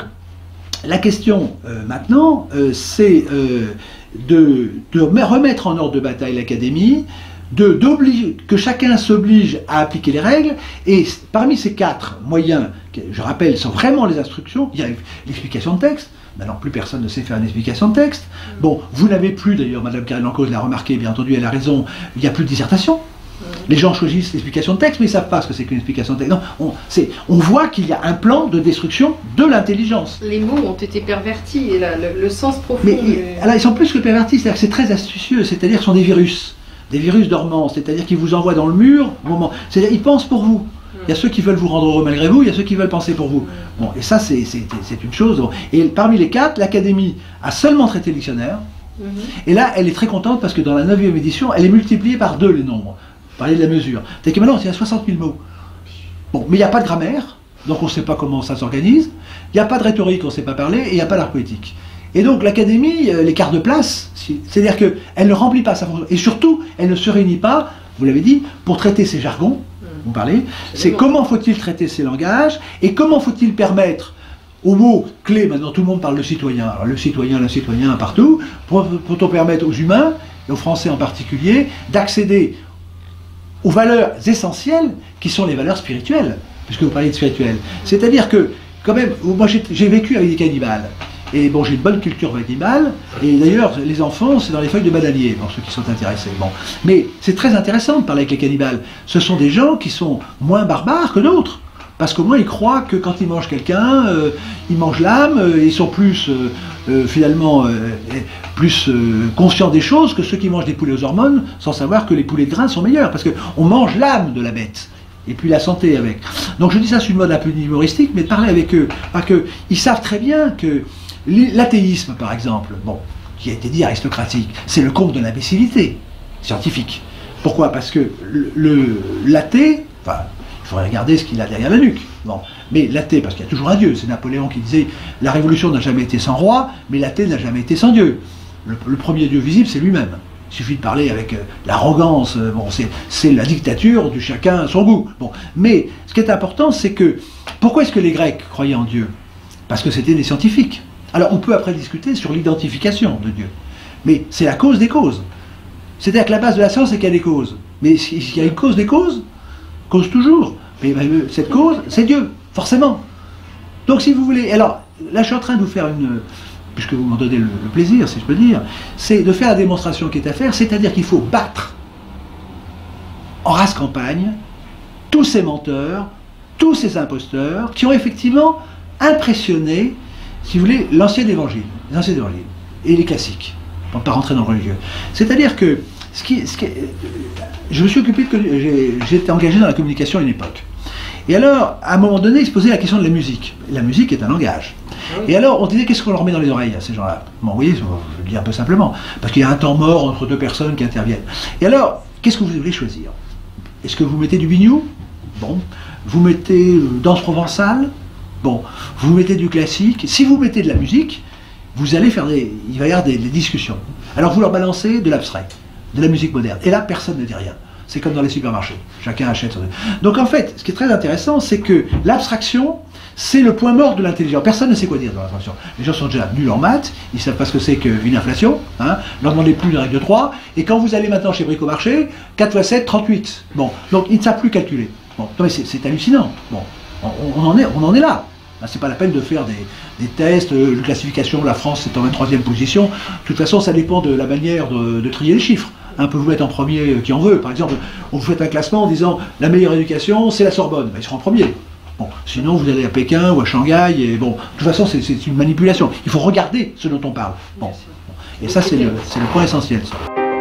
la question euh, maintenant, euh, c'est euh, de, de remettre en ordre de bataille l'académie, de d'obliger que chacun s'oblige à appliquer les règles, et parmi ces quatre moyens, je rappelle, sont vraiment les instructions. Il y a l'explication de texte. Maintenant, plus personne ne sait faire une explication de texte. Bon, vous n'avez plus, d'ailleurs, Madame Karine Lancause l'a remarqué, bien entendu, elle a raison, il n'y a plus de dissertation. Les gens choisissent l'explication de texte, mais ils ne savent pas ce que c'est qu'une explication de texte. Non, on, on voit qu'il y a un plan de destruction de l'intelligence. Les mots ont été pervertis, et la, le, le sens profond... Mais du... alors, ils sont plus que pervertis, c'est-à-dire que c'est très astucieux, c'est-à-dire que ce sont des virus. Des virus dormants, c'est-à-dire qu'ils vous envoient dans le mur, au moment... c'est-à-dire qu'ils pensent pour vous. Il y a ceux qui veulent vous rendre heureux malgré vous, il y a ceux qui veulent penser pour vous. Bon, et ça, c'est une chose. Et parmi les quatre, l'Académie a seulement traité le dictionnaire. Mm-hmm. Et là, elle est très contente parce que dans la neuvième édition, elle est multipliée par deux les nombres. Parler de la mesure. C'est que maintenant, il y a soixante mille mots. Bon, mais il n'y a pas de grammaire, donc on ne sait pas comment ça s'organise. Il n'y a pas de rhétorique, on ne sait pas parler, et il n'y a pas d'art poétique. Et donc l'Académie, euh, l'écart de place, c'est-à-dire qu'elle ne remplit pas sa fonction. Et surtout, elle ne se réunit pas, vous l'avez dit, pour traiter ces jargons. Vous parlez, c'est comment faut-il traiter ces langages et comment faut-il permettre aux mots clés, maintenant tout le monde parle de citoyen, alors le citoyen, le citoyen partout, pour-on permettre aux humains, et aux Français en particulier, d'accéder aux valeurs essentielles qui sont les valeurs spirituelles, puisque vous parlez de spirituel. C'est-à-dire que, quand même, moi j'ai vécu avec des cannibales. Et bon, j'ai une bonne culture cannibale, et d'ailleurs, les enfants, c'est dans les feuilles de bananier, pour ceux qui sont intéressés. Bon. Mais c'est très intéressant de parler avec les cannibales. Ce sont des gens qui sont moins barbares que d'autres, parce qu'au moins ils croient que quand ils mangent quelqu'un, euh, ils mangent l'âme, euh, ils sont plus, euh, euh, finalement, euh, plus euh, conscients des choses que ceux qui mangent des poulets aux hormones, sans savoir que les poulets de grains sont meilleurs, parce qu'on mange l'âme de la bête. Et puis la santé avec. Donc je dis ça sur une mode un peu humoristique, mais de parler avec eux, parce qu'ils savent très bien que l'athéisme, par exemple, bon, qui a été dit aristocratique, c'est le comble de l'imbécilité scientifique. Pourquoi? Parce que l'athée, enfin, il faudrait regarder ce qu'il a derrière la nuque. Bon, mais l'athée, parce qu'il y a toujours un Dieu, c'est Napoléon qui disait la révolution n'a jamais été sans roi, mais l'athée n'a jamais été sans Dieu. Le, le premier Dieu visible, c'est lui-même. Il suffit de parler avec euh, l'arrogance, euh, bon, c'est la dictature du chacun à son goût. Bon, mais ce qui est important, c'est que pourquoi est-ce que les Grecs croyaient en Dieu? Parce que c'était des scientifiques. Alors on peut après discuter sur l'identification de Dieu, mais c'est la cause des causes. C'est-à-dire que la base de la science, c'est qu'il y a des causes. Mais s'il y a une cause des causes, cause toujours. Mais cette cause, c'est Dieu, forcément. Donc si vous voulez, alors là je suis en train de vous faire une, puisque vous m'en donnez le, le plaisir, si je peux dire, c'est de faire la démonstration qui est à faire, c'est-à-dire qu'il faut battre en race campagne tous ces menteurs, tous ces imposteurs qui ont effectivement impressionné, si vous voulez, l'ancien évangile, les anciens évangiles et les classiques, pour ne pas rentrer dans le religieux. C'est-à-dire que, ce qui, ce qui, je me suis occupé de, j'étais engagé dans la communication à une époque. Et alors, à un moment donné, il se posait la question de la musique. La musique est un langage. Et alors, on disait, qu'est-ce qu'on leur met dans les oreilles à ces gens-là? Bon, vous voyez, je le dis un peu simplement, parce qu'il y a un temps mort entre deux personnes qui interviennent. Et alors, qu'est-ce que vous voulez choisir? Est-ce que vous mettez du biniou? Bon. Vous mettez euh, danse provençale? Bon, vous mettez du classique. Si vous mettez de la musique, vous allez faire des, il va y avoir des, des discussions. Alors vous leur balancez de l'abstrait, de la musique moderne. Et là, personne ne dit rien. C'est comme dans les supermarchés. Chacun achète son... Donc en fait, ce qui est très intéressant, c'est que l'abstraction, c'est le point mort de l'intelligence. Personne ne sait quoi dire dans l'abstraction. Les gens sont déjà nuls en maths, ils ne savent pas ce que c'est qu'une inflation, hein, ne leur demandez plus de règle de trois, et quand vous allez maintenant chez Bricomarché, quatre fois sept, trente-huit. Bon, donc ils ne savent plus calculer. Bon, c'est hallucinant. Bon. On, on, en est, on en est là. C'est pas la peine de faire des, des tests, euh, de classification, la France est en vingt-troisième position. De toute façon, ça dépend de la manière de, de trier les chiffres. On peut vous mettre en premier qui en veut. Par exemple, on vous fait un classement en disant la meilleure éducation, c'est la Sorbonne. Ben, il sera en premier. Bon, sinon, vous allez à Pékin ou à Shanghai. Et bon, de toute façon, c'est une manipulation. Il faut regarder ce dont on parle. Bon. Et ça, c'est le, c'est le point essentiel. Ça.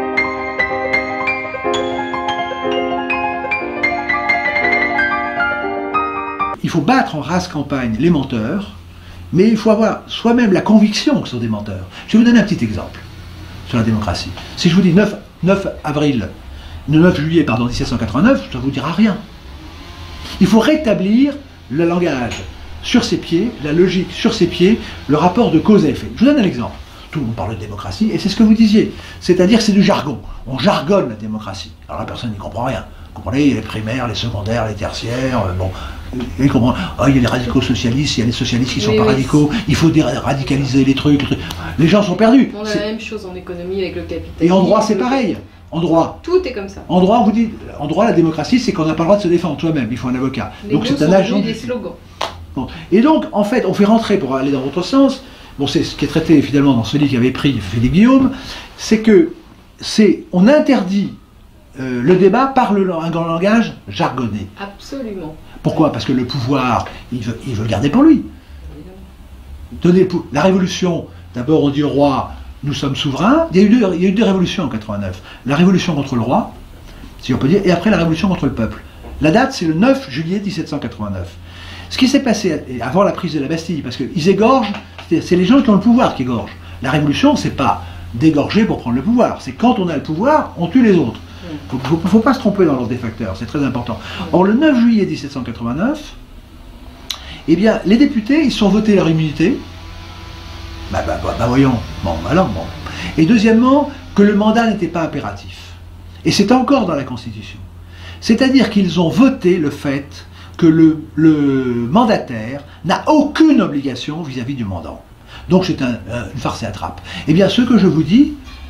Il faut battre en race campagne les menteurs, mais il faut avoir soi-même la conviction que ce sont des menteurs. Je vais vous donner un petit exemple sur la démocratie. Si je vous dis neuf avril, neuf juillet pardon, mille sept cent quatre-vingt-neuf, ça ne vous dira rien. Il faut rétablir le langage sur ses pieds, la logique sur ses pieds, le rapport de cause à effet. Je vous donne un exemple. Tout le monde parle de démocratie, et c'est ce que vous disiez. C'est-à-dire que c'est du jargon. On jargonne la démocratie. Alors la personne n'y comprend rien. Vous comprenez, il y a les primaires, les secondaires, les tertiaires, euh, bon, il comprend, oh, il y a les radicaux socialistes, il y a les socialistes qui ne sont oui, pas oui, radicaux, il faut radicaliser les trucs, les trucs. Les gens sont perdus. On a la même chose en économie avec le capitalisme. Et en droit, c'est pareil. En droit. Tout est comme ça. En droit, on vous dit, en droit, la démocratie, c'est qu'on n'a pas le droit de se défendre soi-même, il faut un avocat. Les donc c'est un agent. Des slogans. Bon. Et donc, en fait, on fait rentrer, pour aller dans votre sens, bon, c'est ce qui est traité finalement dans ce livre qu'avait pris Philippe Guillaume, c'est que c'est, on interdit euh, le débat par le, un grand langage jargonné. Absolument. Pourquoi? Parce que le pouvoir, il veut, il veut le garder pour lui. Donner la révolution, d'abord on dit au roi, nous sommes souverains. Il y a eu deux, il y a eu deux révolutions en quatre-vingt-neuf. La révolution contre le roi, si on peut dire, et après la révolution contre le peuple. La date, c'est le neuf juillet mille sept cent quatre-vingt-neuf. Ce qui s'est passé avant la prise de la Bastille, parce qu'ils égorgent, c'est les gens qui ont le pouvoir qui égorgent. La révolution, c'est pas d'égorger pour prendre le pouvoir, c'est quand on a le pouvoir, on tue les autres. Il ne faut pas se tromper dans l'ordre des facteurs, c'est très important. Or, le neuf juillet mille sept cent quatre-vingt-neuf, eh bien, les députés, ils sont votés leur immunité. Bah, bah, bah, bah voyons, bon, alors, bon. Et deuxièmement, que le mandat n'était pas impératif. Et c'est encore dans la Constitution. C'est-à-dire qu'ils ont voté le fait que le, le mandataire n'a aucune obligation vis-à-vis du mandant. Donc c'est un, un, une farce et attrape. Eh bien, ce que je vous dis,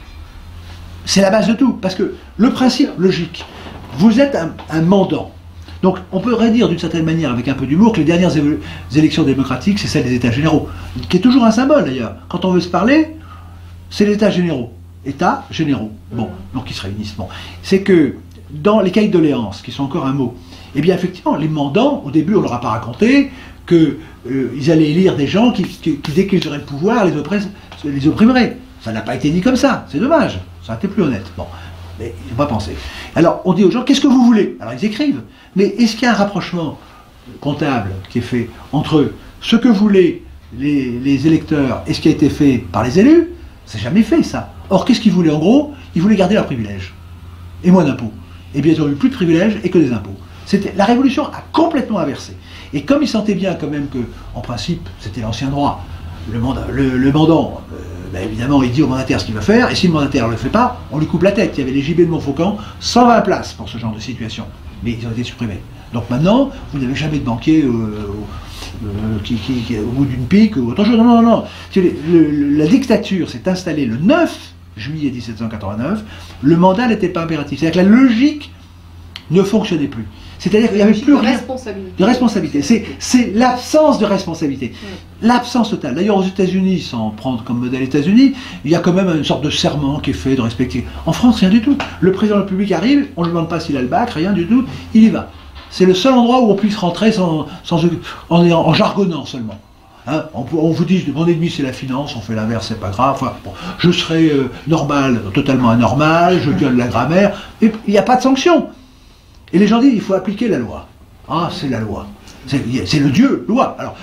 c'est la base de tout. Parce que le principe logique, vous êtes un, un mandant. Donc on pourrait dire d'une certaine manière, avec un peu d'humour, que les dernières élections démocratiques, c'est celle des États généraux. Qui est toujours un symbole d'ailleurs. Quand on veut se parler, c'est les États généraux. États généraux. Bon, donc ils se réunissent. Bon. C'est que dans les cahiers de doléances, qui sont encore un mot, eh bien effectivement, les mandants, au début on ne leur a pas raconté qu'ils euh, allaient élire des gens qui, qui, qui dès qu'ils auraient le pouvoir, les, oppress, les opprimeraient. Ça n'a pas été dit comme ça, c'est dommage, ça a été plus honnête. Bon, mais il ne faut pas penser. Alors on dit aux gens, qu'est-ce que vous voulez? Alors ils écrivent, mais est-ce qu'il y a un rapprochement comptable qui est fait entre ce que voulaient les, les électeurs et ce qui a été fait par les élus? C'est jamais fait ça. Or qu'est-ce qu'ils voulaient en gros? Ils voulaient garder leurs privilèges et moins d'impôts. Et bien ils ont eu plus de privilèges et que des impôts. La révolution a complètement inversé. Et comme ils sentaient bien quand même que, en principe, c'était l'ancien droit, le, mandat, le, le mandant, euh, ben évidemment, il dit au mandataire ce qu'il va faire, et si le mandataire ne le fait pas, on lui coupe la tête. Il y avait les J B de Montfaucon, cent vingt places pour ce genre de situation. Mais ils ont été supprimés. Donc maintenant, vous n'avez jamais de banquier euh, euh, qui, qui, qui, au bout d'une pique ou autre chose. Non, non, non. Le, le, la dictature s'est installée le neuf juillet mille sept cent quatre-vingt-neuf. Le mandat n'était pas impératif. C'est-à-dire que la logique ne fonctionnait plus. C'est-à-dire qu'il n'y avait plus de rien responsabilité. de responsabilité. C'est l'absence de responsabilité. Oui. L'absence totale. D'ailleurs, aux États-Unis, sans prendre comme modèle les États-Unis, il y a quand même une sorte de serment qui est fait de respecter. En France, rien du tout. Le président de la République arrive, on ne lui demande pas s'il a le bac, rien du tout, il y va. C'est le seul endroit où on puisse rentrer sans, sans, en, en jargonnant seulement. Hein, on, on vous dit, mon ennemi c'est la finance, on fait l'inverse, c'est pas grave. Enfin, bon, je serai euh, normal, totalement anormal, je viole la grammaire, et il n'y a pas de sanction. Et les gens disent, il faut appliquer la loi. Ah, c'est la loi. C'est le Dieu, loi. Alors,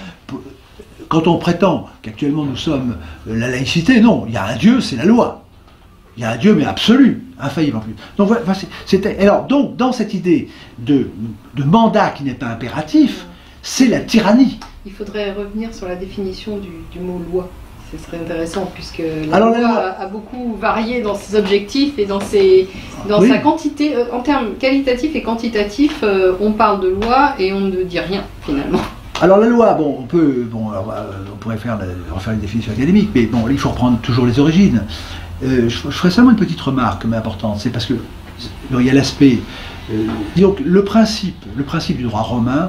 quand on prétend qu'actuellement nous sommes la laïcité, non, il y a un Dieu, c'est la loi. Il y a un Dieu, mais absolu, infaillible en plus. Donc, voilà, c'était. Alors, donc, dans cette idée de, de mandat qui n'est pas impératif, c'est la tyrannie. Il faudrait revenir sur la définition du, du mot loi. Ce serait intéressant, puisque la Alors, loi la... a, a beaucoup varié dans ses objectifs et dans, ses, dans oui. sa quantité. Euh, en termes qualitatifs et quantitatifs, euh, on parle de loi et on ne dit rien, finalement. Alors la loi, bon, on peut, bon, alors, on pourrait faire, la, faire une définition académique, mais bon, il faut reprendre toujours les origines. Euh, je, je ferai seulement une petite remarque, mais importante, c'est parce que bon, il y a l'aspect, euh, donc le principe, le principe du droit romain,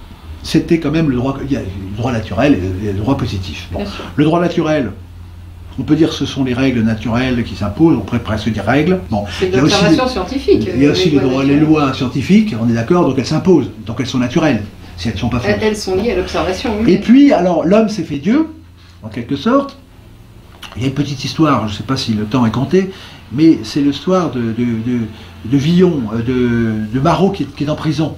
c'était quand même le droit, il y a le droit naturel et le droit positif. Bon. Le droit naturel, On peut dire que ce sont les règles naturelles qui s'imposent, on pourrait presque dire règles. Bon, c'est une observation scientifique. Il y a aussi les, lois, les lois scientifiques, on est d'accord, donc elles s'imposent, donc elles sont naturelles, si elles ne sont pas fausses. Elles, elles sont liées à l'observation. Et puis, alors, l'homme s'est fait Dieu, en quelque sorte. Il y a une petite histoire, je ne sais pas si le temps est compté, mais c'est l'histoire de, de, de, de Villon, de, de Marot qui est, qui est en prison.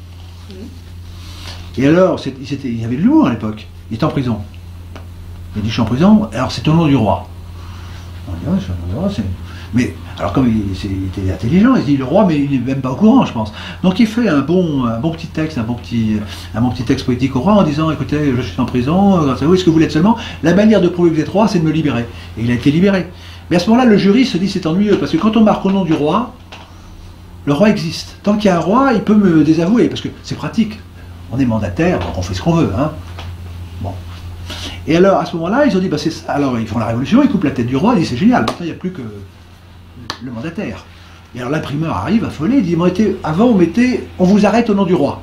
Et alors, c'est, c'était, il y avait de l'humour à l'époque, il était en prison. Il dit, je suis en prison, alors c'est au nom du roi. On dit, ouais, c'est au nom du roi, c'est... Mais, alors comme il, c'est, il était intelligent, il se dit, le roi, mais il n'est même pas au courant, je pense. Donc il fait un bon, un bon petit texte, un bon petit, un bon petit texte poétique au roi en disant, écoutez, je suis en prison, grâce à vous, est-ce que vous l'êtes seulement? La manière de prouver que vous êtes roi, c'est de me libérer. Et il a été libéré. Mais à ce moment-là, le jury se dit, c'est ennuyeux, parce que quand on marque au nom du roi, le roi existe. Tant qu'il y a un roi, il peut me désavouer, parce que c'est pratique. On est mandataire, donc on fait ce qu'on veut. Hein. Bon. Et alors, à ce moment-là, ils ont dit, bah, c'est ça. Alors ils font la révolution, ils coupent la tête du roi, ils disent, c'est génial, maintenant il n'y a plus que le mandataire. Et alors l'imprimeur arrive, affolé, il dit, mettez, avant on mettait, on vous arrête au nom du roi.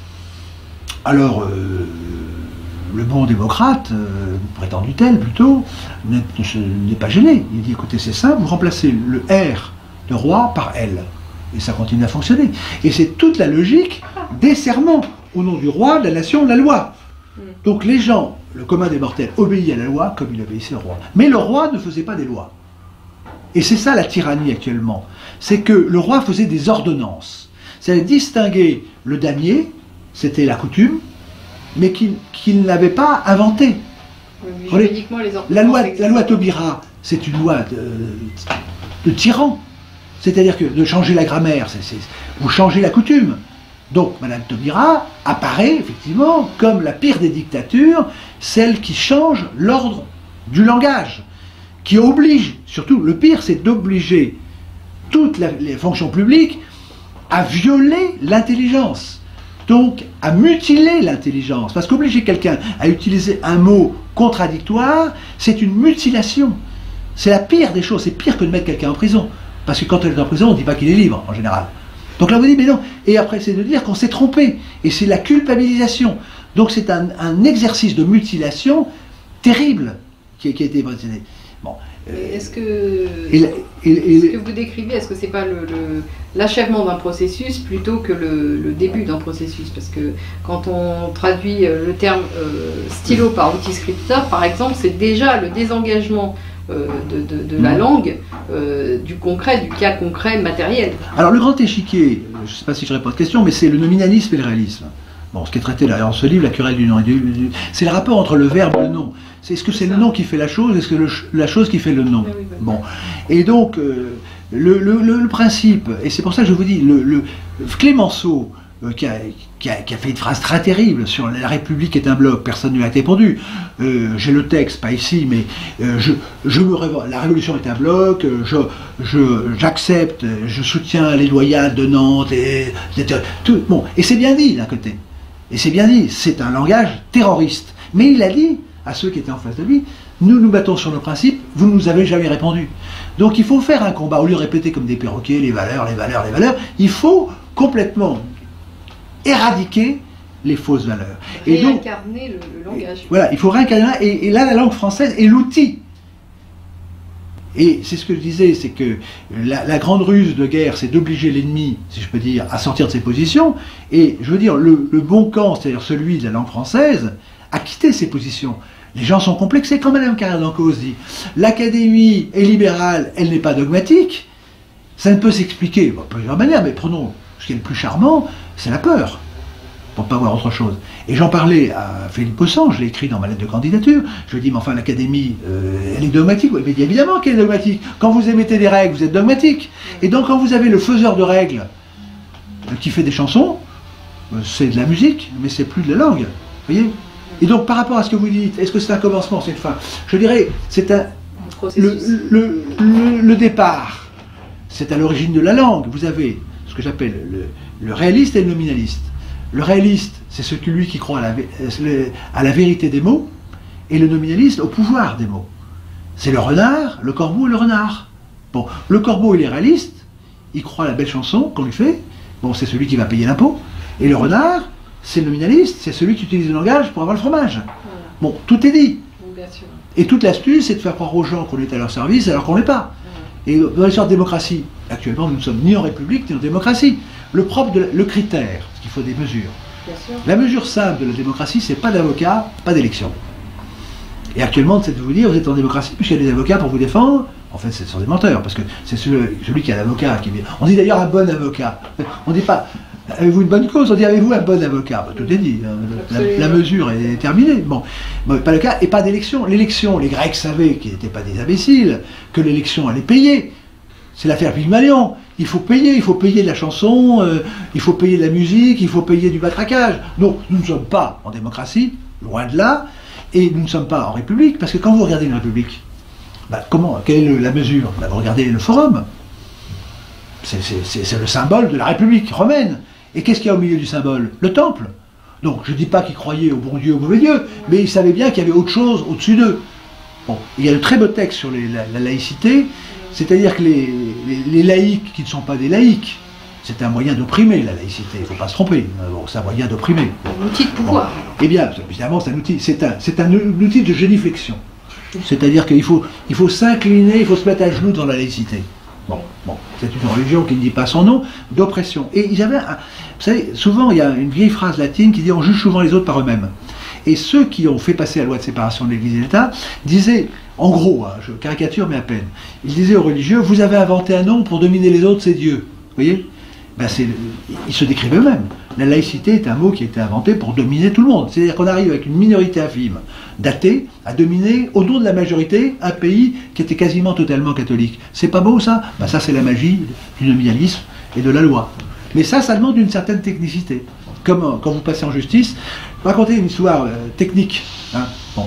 Alors, euh, le bon démocrate, euh, prétendu tel plutôt, n'est, n'est pas gêné. Il dit, écoutez, c'est simple, vous remplacez le R de roi par L. Et ça continue à fonctionner. Et c'est toute la logique des serments au nom du roi, de la nation, de la loi. Donc les gens, le commun des mortels, obéit à la loi comme il obéissait au roi. Mais le roi ne faisait pas des lois. Et c'est ça la tyrannie actuellement. C'est que le roi faisait des ordonnances. C'est distinguer le damier, c'était la coutume, mais qu'il, qu'il n'avait pas inventé. Oui, juridiquement, les la loi, la loi Taubira, c'est une loi de, de tyran. C'est-à-dire que de changer la grammaire, c'est, c'est, vous changez la coutume. Donc Madame Taubira apparaît effectivement comme la pire des dictatures, celle qui change l'ordre du langage, qui oblige, surtout le pire c'est d'obliger toutes la, les fonctions publiques à violer l'intelligence, donc à mutiler l'intelligence, parce qu'obliger quelqu'un à utiliser un mot contradictoire, c'est une mutilation. C'est la pire des choses, c'est pire que de mettre quelqu'un en prison, parce que quand elle est en prison, on ne dit pas qu'il est libre en général. Donc là, vous dites, mais non. Et après, c'est de dire qu'on s'est trompé. Et c'est la culpabilisation. Donc c'est un, un exercice de mutilation terrible qui, qui a été présenté. Bon. Est-ce que, et, et, et, ce que vous décrivez, est-ce que c'est pas le, le, l'achèvement d'un processus plutôt que le, le début d'un processus? Parce que quand on traduit le terme euh, stylo par outil scripteur, par exemple, c'est déjà le désengagement Euh, de, de, de la langue, euh, du concret, du cas concret, matériel. Alors le grand échiquier, je ne sais pas si je réponds à votre question, mais c'est le nominalisme et le réalisme. Bon, ce qui est traité là dans ce livre, la querelle du nom et du, du... c'est le rapport entre le verbe et le nom. C'est, est-ce que c'est, c'est le nom qui fait la chose, est-ce que le, la chose qui fait le nom? Oui, oui, oui. Bon. Et donc, euh, le, le, le, le principe, et c'est pour ça que je vous dis, le, le Clémenceau, Euh, qui, a, qui, a, qui a fait une phrase très terrible sur la République est un bloc, personne ne lui a répondu. Euh, j'ai le texte, pas ici, mais euh, je, je me révo- la Révolution est un bloc, je, je, j'accepte, je soutiens les loyales de Nantes, et, et, tout, bon, et c'est bien dit d'un côté. Et c'est bien dit, c'est un langage terroriste. Mais il a dit à ceux qui étaient en face de lui, nous nous battons sur nos principes, vous ne nous avez jamais répondu. Donc il faut faire un combat, au lieu de répéter comme des perroquets, les valeurs, les valeurs, les valeurs, il faut complètement éradiquer les fausses valeurs. Et donc, réincarner le, le langage. Voilà, il faut réincarner, et, et là la langue française est l'outil. Et c'est ce que je disais, c'est que la, la grande ruse de guerre, c'est d'obliger l'ennemi, si je peux dire, à sortir de ses positions, et je veux dire, le, le bon camp, c'est-à-dire celui de la langue française, a quitté ses positions. Les gens sont complexés, comme Madame Carrère d'Encausse dit. L'Académie est libérale, elle n'est pas dogmatique, ça ne peut s'expliquer de plusieurs manières, mais prenons ce qui est le plus charmant, c'est la peur, pour ne pas voir autre chose. Et j'en parlais à Philippe Possan, je l'ai écrit dans ma lettre de candidature, je lui ai dit, mais enfin l'Académie, euh, elle est dogmatique. Il m'a dit, évidemment qu'elle est dogmatique. Quand vous émettez des règles, vous êtes dogmatique. Et donc quand vous avez le faiseur de règles euh, qui fait des chansons, euh, c'est de la musique, mais c'est plus de la langue. Vous voyez? Et donc par rapport à ce que vous dites, est-ce que c'est un commencement, c'est une fin? Je dirais, c'est un, le, le, le, le départ, c'est à l'origine de la langue. Vous avez ce que j'appelle le, le réaliste et le nominaliste. Le réaliste, c'est celui qui croit à la, à la vérité des mots, et le nominaliste au pouvoir des mots. C'est le renard, le corbeau et le renard. Bon, le corbeau, il est réaliste, il croit à la belle chanson qu'on lui fait, bon, c'est celui qui va payer l'impôt, et le renard, c'est le nominaliste, c'est celui qui utilise le langage pour avoir le fromage. Bon, tout est dit. Bien sûr. Et toute l'astuce, c'est de faire croire aux gens qu'on est à leur service alors qu'on ne l'est pas. Et dans l'histoire de démocratie, actuellement, nous ne sommes ni en république ni en démocratie. Le propre, de la, le critère, parce qu'il faut des mesures. La mesure simple de la démocratie, c'est pas d'avocat, pas d'élection. Et actuellement, c'est de vous dire, vous êtes en démocratie, puisqu'il y a des avocats pour vous défendre. En fait, ce sont des menteurs, parce que c'est celui, celui qui a l'avocat qui vient. On dit d'ailleurs un bon avocat. On ne dit pas, avez-vous une bonne cause? On dit, avez-vous un bon avocat? Bah, tout est dit. Hein. La, la mesure est terminée. Bon, bon, pas le cas, et pas d'élection. L'élection, les Grecs savaient qu'ils n'étaient pas des imbéciles, que l'élection allait payer. C'est l'affaire Pygmalion. Il faut payer, il faut payer de la chanson, euh, il faut payer de la musique, il faut payer du batraquage. Donc, nous ne sommes pas en démocratie, loin de là, et nous ne sommes pas en république, parce que quand vous regardez une république, bah, comment, quelle est la mesure? Bah, vous regardez le forum. C'est le symbole de la république romaine. Et qu'est-ce qu'il y a au milieu du symbole? Le temple. Donc, je ne dis pas qu'ils croyaient au bon Dieu, au mauvais Dieu, mais ils savaient bien qu'il y avait autre chose au-dessus d'eux. Bon, il y a de très beaux textes sur les, la, la laïcité. C'est-à-dire que les, les, les laïcs qui ne sont pas des laïcs, c'est un moyen d'opprimer la laïcité, il ne faut pas se tromper, bon, c'est un moyen d'opprimer. Un outil de pouvoir. Bon. Eh bien, évidemment, c'est un outil, c'est un, c'est un, un outil de géniflexion. C'est-à-dire qu'il faut, il faut s'incliner, il faut se mettre à genoux dans la laïcité. Bon, bon, c'est une religion qui ne dit pas son nom, d'oppression. Et il y avait, un, vous savez, souvent il y a une vieille phrase latine qui dit on juge souvent les autres par eux-mêmes. Et ceux qui ont fait passer la loi de séparation de l'Église et de l'État disaient, en gros, hein, je caricature mais à peine, ils disaient aux religieux, vous avez inventé un nom pour dominer les autres, c'est Dieu. Vous voyez? Ben ils se décrivent eux-mêmes. La laïcité est un mot qui a été inventé pour dominer tout le monde. C'est-à-dire qu'on arrive avec une minorité infime d'athées à dominer, au nom de la majorité, un pays qui était quasiment totalement catholique. C'est pas beau ça? Ben ça c'est la magie du nominalisme et de la loi. Mais ça, ça demande une certaine technicité. Comme quand vous passez en justice, raconter une histoire euh, technique. Hein. Bon.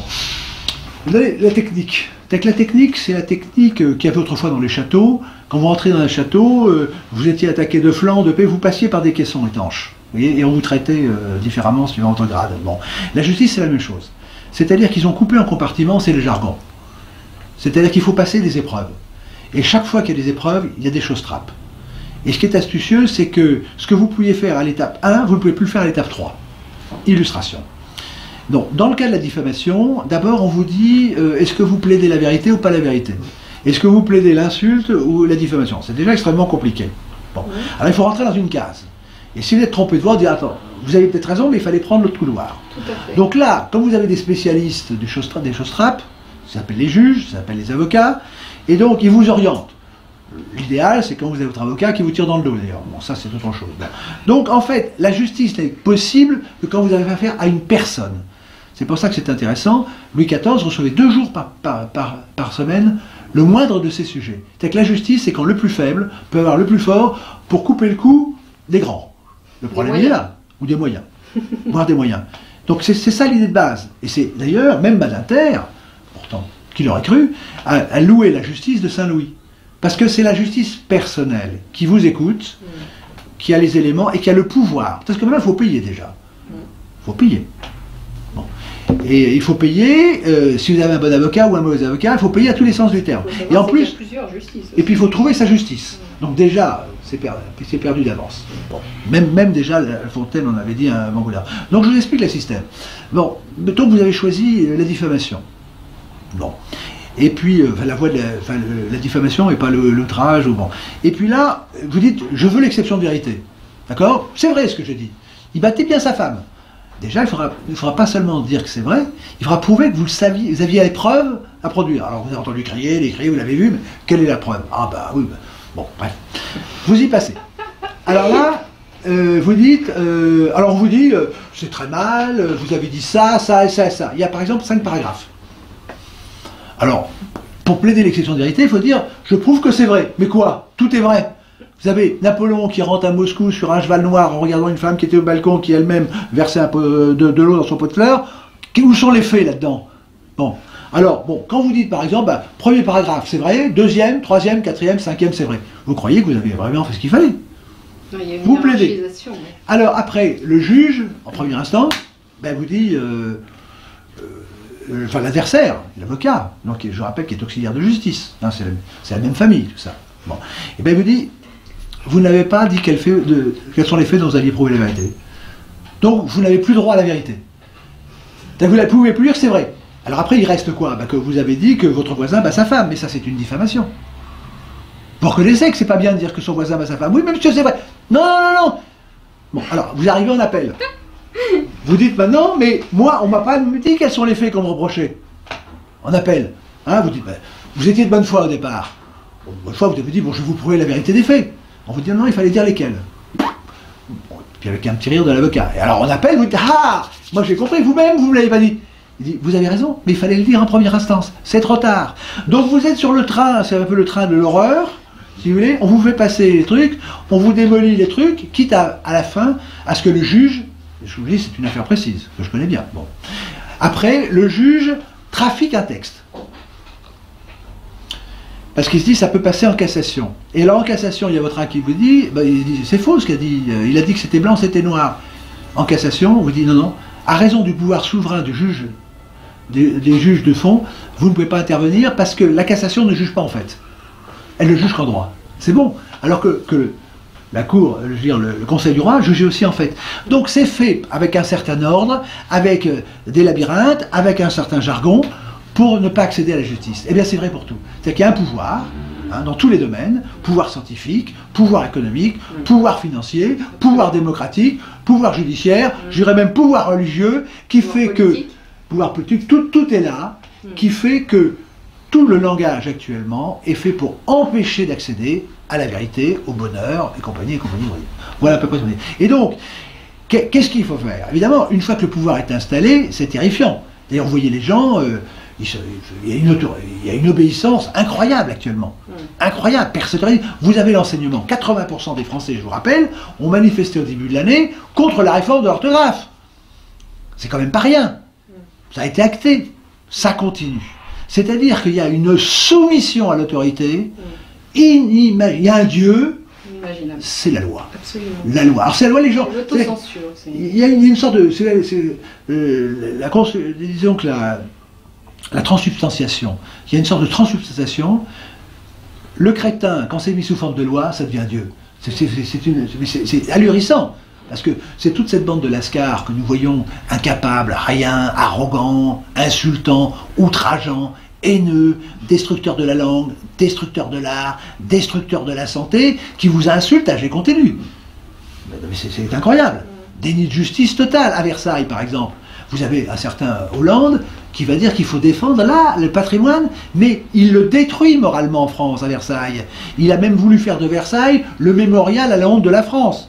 Vous avez la technique. La technique, c'est la technique euh, qu'il y avait autrefois dans les châteaux. Quand vous rentrez dans un château, euh, vous étiez attaqué de flanc, de paix, vous passiez par des caissons étanches. Vous voyez, et on vous traitait euh, différemment suivant votre grade. Bon. La justice, c'est la même chose. C'est-à-dire qu'ils ont coupé en compartiments, c'est le jargon. C'est-à-dire qu'il faut passer des épreuves. Et chaque fois qu'il y a des épreuves, il y a des choses trappes. Et ce qui est astucieux, c'est que ce que vous pouviez faire à l'étape un, vous ne pouvez plus le faire à l'étape trois. Illustration. Donc, dans le cas de la diffamation, d'abord on vous dit, euh, est-ce que vous plaidez la vérité ou pas la vérité? Est-ce que vous plaidez l'insulte ou la diffamation? C'est déjà extrêmement compliqué. Bon. Alors il faut rentrer dans une case. Et si vous êtes trompé de voix, on dit, attends, vous avez peut-être raison, mais il fallait prendre l'autre couloir. Donc là, comme vous avez des spécialistes des choses, des choses trappes, ça s'appelle les juges, ça s'appelle les avocats, et donc ils vous orientent. L'idéal, c'est quand vous avez votre avocat qui vous tire dans le dos, d'ailleurs. Bon, ça, c'est autre chose. Bon. Donc, en fait, la justice n'est possible que quand vous avez affaire à une personne. C'est pour ça que c'est intéressant. Louis quatorze recevait deux jours par, par, par, par semaine le moindre de ces sujets. C'est que la justice, c'est quand le plus faible peut avoir le plus fort pour couper le cou des grands. Le problème, il est là. Ou des moyens. Voire des moyens. Donc, c'est ça l'idée de base. Et c'est d'ailleurs, même Badinter, pourtant, qui l'aurait cru, a, a loué la justice de Saint-Louis. Parce que c'est la justice personnelle qui vous écoute, mmh. qui a les éléments et qui a le pouvoir. Parce que maintenant, il faut payer déjà. Il mmh. faut payer. Bon. Et il faut payer, euh, si vous avez un bon avocat ou un mauvais avocat, il faut payer à tous les sens du terme. Et en plus, et puis il faut trouver sa justice. Mmh. Donc déjà, c'est per, perdu d'avance. Bon. Même, même déjà, La Fontaine en avait dit un Mangoulard. Donc je vous explique le système. Bon, mettons que vous avez choisi la diffamation. Bon. Et puis, euh, la voie de la, enfin, le, la diffamation et pas l'outrage. Bon. Et puis là, vous dites, je veux l'exception de vérité. D'accord? C'est vrai ce que je dis. Il battait bien sa femme. Déjà, il ne faudra, il faudra pas seulement dire que c'est vrai, il faudra prouver que vous le saviez, vous aviez la preuve à produire. Alors, vous avez entendu crier, les crier, vous l'avez vu, mais quelle est la preuve? Ah bah oui, bah, bon, bref. Vous y passez. Alors là, euh, vous dites, euh, alors on vous dit, euh, c'est très mal, vous avez dit ça, ça et ça et ça. Il y a par exemple cinq paragraphes. Alors, pour plaider l'exception de vérité, il faut dire, je prouve que c'est vrai. Mais quoi? Tout est vrai. Vous avez Napoléon qui rentre à Moscou sur un cheval noir en regardant une femme qui était au balcon, qui elle-même versait un peu de, de l'eau dans son pot de fleurs. Où sont les faits là-dedans? Bon. Alors, bon, quand vous dites par exemple, bah, premier paragraphe, c'est vrai, deuxième, troisième, quatrième, cinquième, c'est vrai. Vous croyez que vous avez vraiment fait ce qu'il fallait? Non, il y a une vous plaidez. Mais... Alors après, le juge, en premier instant, ben, vous dit... Euh, Euh, enfin l'adversaire, l'avocat, donc je rappelle qu'il est auxiliaire de justice, hein, c'est la, la même famille, tout ça. Bon. Et bien il vous dit, vous n'avez pas dit quel fait de, quels sont les faits dont vous alliez prouver la vérité. Donc vous n'avez plus droit à la vérité. Vous ne pouvez plus dire que c'est vrai. Alors après, il reste quoi? Ben, que vous avez dit que votre voisin bat sa femme, mais ça c'est une diffamation. Vous reconnaissez que c'est pas bien de dire que son voisin bat sa femme? Oui, mais monsieur, c'est vrai. Non, non, non, non. Bon, alors, vous arrivez en appel. Vous dites maintenant, mais moi, on m'a pas dit quels sont les faits qu'on me reprochait. En appel. Hein, vous dites, ben, vous étiez de bonne foi au départ. Bon, de bonne foi, vous avez dit, bon, je vais vous prouver la vérité des faits. On vous dit, non, il fallait dire lesquels. Bon, puis avec un petit rire de l'avocat. Et alors, on appelle, vous dites, ah, moi j'ai compris, vous-même, vous ne l'avez pas dit. Il dit, vous avez raison, mais il fallait le dire en première instance. C'est trop tard. Donc vous êtes sur le train, c'est un peu le train de l'horreur, si vous voulez, on vous fait passer les trucs, on vous démolit les trucs, quitte à, à la fin, à ce que le juge, je vous dis, c'est une affaire précise, que je connais bien. Bon. Après, le juge trafique un texte. Parce qu'il se dit, ça peut passer en cassation. Et là, en cassation, il y a votre un qui vous dit, bah, il dit c'est faux ce qu'il a dit, il a dit que c'était blanc, c'était noir. En cassation, on vous dit, non, non, à raison du pouvoir souverain du juge, des, des juges de fond, vous ne pouvez pas intervenir parce que la cassation ne juge pas en fait. Elle ne juge qu'en droit. C'est bon. Alors que, que la Cour, je veux dire, le, le Conseil du roi, jugeait aussi en fait. Donc c'est fait avec un certain ordre, avec euh, des labyrinthes, avec un certain jargon, pour ne pas accéder à la justice. Eh bien c'est vrai pour tout. C'est-à-dire qu'il y a un pouvoir, hein, dans tous les domaines, pouvoir scientifique, pouvoir économique, pouvoir financier, pouvoir démocratique, pouvoir judiciaire, je dirais même pouvoir religieux, qui pouvoir fait politique. que... Pouvoir politique, tout, tout est là, qui fait que tout le langage actuellement est fait pour empêcher d'accéder à la vérité, au bonheur, et compagnie, et compagnie. Voilà à peu près ce qu'on dit. Et donc, qu'est-ce qu'il faut faire? Évidemment, une fois que le pouvoir est installé, c'est terrifiant. D'ailleurs, vous voyez les gens, euh, il, se, il, y a une, il y a une obéissance incroyable actuellement. Mm. Incroyable. Personne, vous avez l'enseignement. quatre-vingts pour cent des Français, je vous rappelle, ont manifesté au début de l'année contre la réforme de l'orthographe. C'est quand même pas rien. Ça a été acté. Ça continue. C'est-à-dire qu'il y a une soumission à l'autorité inimaginable. Il y a un Dieu, c'est la loi. Absolument. La loi. Alors c'est la loi, les gens... L'autocensure aussi. Il y a une, une sorte de... C'est, c'est, euh, la, disons que la, la transsubstantiation. Il y a une sorte de transsubstantiation. Le crétin, quand c'est mis sous forme de loi, ça devient Dieu. C'est, c'est, c'est, une, c'est, c'est ahurissant. Parce que c'est toute cette bande de lascars que nous voyons incapables, rien, arrogants, insultants, outrageants, haineux, destructeurs de la langue, destructeurs de l'art, destructeurs de la santé, qui vous insultent à jet continu. Mais c'est, c'est incroyable. Déni de justice total. À Versailles, par exemple, vous avez un certain Hollande qui va dire qu'il faut défendre là le patrimoine, mais il le détruit moralement en France, à Versailles. Il a même voulu faire de Versailles le mémorial à la honte de la France.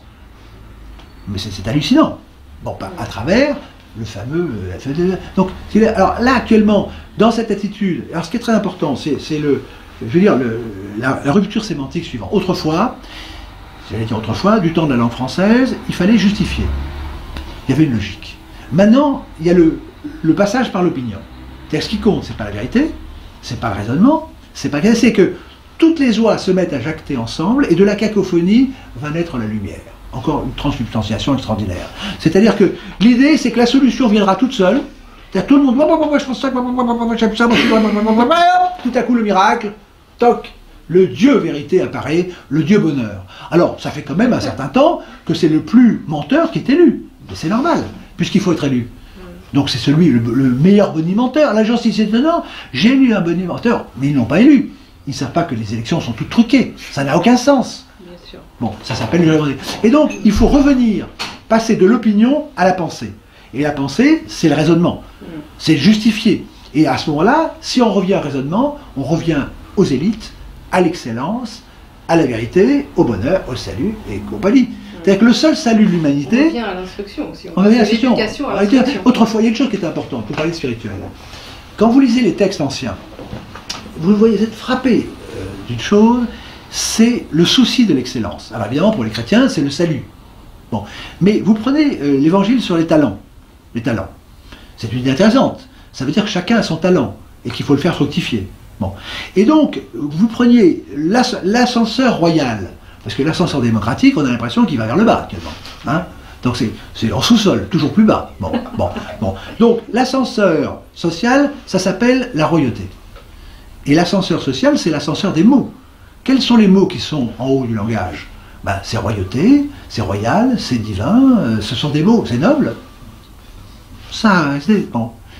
Mais c'est hallucinant. Bon, à travers le fameux... Donc, alors là, actuellement, dans cette attitude, alors ce qui est très important, c'est le, je veux dire, le, la, la rupture sémantique suivante. Autrefois, j'allais dire autrefois, du temps de la langue française, il fallait justifier. Il y avait une logique. Maintenant, il y a le, le passage par l'opinion. C'est-à-dire, ce qui compte, c'est pas la vérité, c'est pas le raisonnement, c'est pas... C'est que toutes les oies se mettent à jacter ensemble, et de la cacophonie va naître la lumière. Encore une transsubstantiation extraordinaire. C'est-à-dire que l'idée, c'est que la solution viendra toute seule. C'est-à-dire tout le monde, moi je pense ça, j'aime ça, tout à coup le miracle, toc, le Dieu vérité apparaît, le Dieu bonheur. Alors, ça fait quand même un certain temps que c'est le plus menteur qui est élu. Mais c'est normal, puisqu'il faut être élu. Donc c'est celui, le, le meilleur bonimenteur. La gens, si c'est étonnant, j'ai élu un bonimenteur, mais ils ne l'ont pas élu. Ils ne savent pas que les élections sont toutes truquées. Ça n'a aucun sens. Bon, ça s'appelle le... Et donc, il faut revenir, passer de l'opinion à la pensée. Et la pensée, c'est le raisonnement. C'est justifier. Et à ce moment-là, si on revient au raisonnement, on revient aux élites, à l'excellence, à la vérité, au bonheur, au salut et compagnie. C'est-à-dire que le seul salut de l'humanité... On revient à l'instruction aussi. On revient à l'instruction. Autrefois, il y a une chose qui est importante pour parler spirituel. Quand vous lisez les textes anciens, vous voyez, vous êtes frappé euh, d'une chose... c'est le souci de l'excellence. Alors évidemment, pour les chrétiens, c'est le salut. Bon. Mais vous prenez euh, l'évangile sur les talents. Les talents. C'est une idée intéressante. Ça veut dire que chacun a son talent et qu'il faut le faire fructifier. Bon. Et donc, vous preniez l'ascenseur royal, parce que l'ascenseur démocratique, on a l'impression qu'il va vers le bas, actuellement. Hein? Donc c'est en sous-sol, toujours plus bas. Bon, bon, bon. Donc l'ascenseur social, ça s'appelle la royauté. Et l'ascenseur social, c'est l'ascenseur des mots. Quels sont les mots qui sont en haut du langage? Ben, c'est royauté, c'est royal, c'est divin, euh, ce sont des mots, c'est noble. Ça, c'est bon.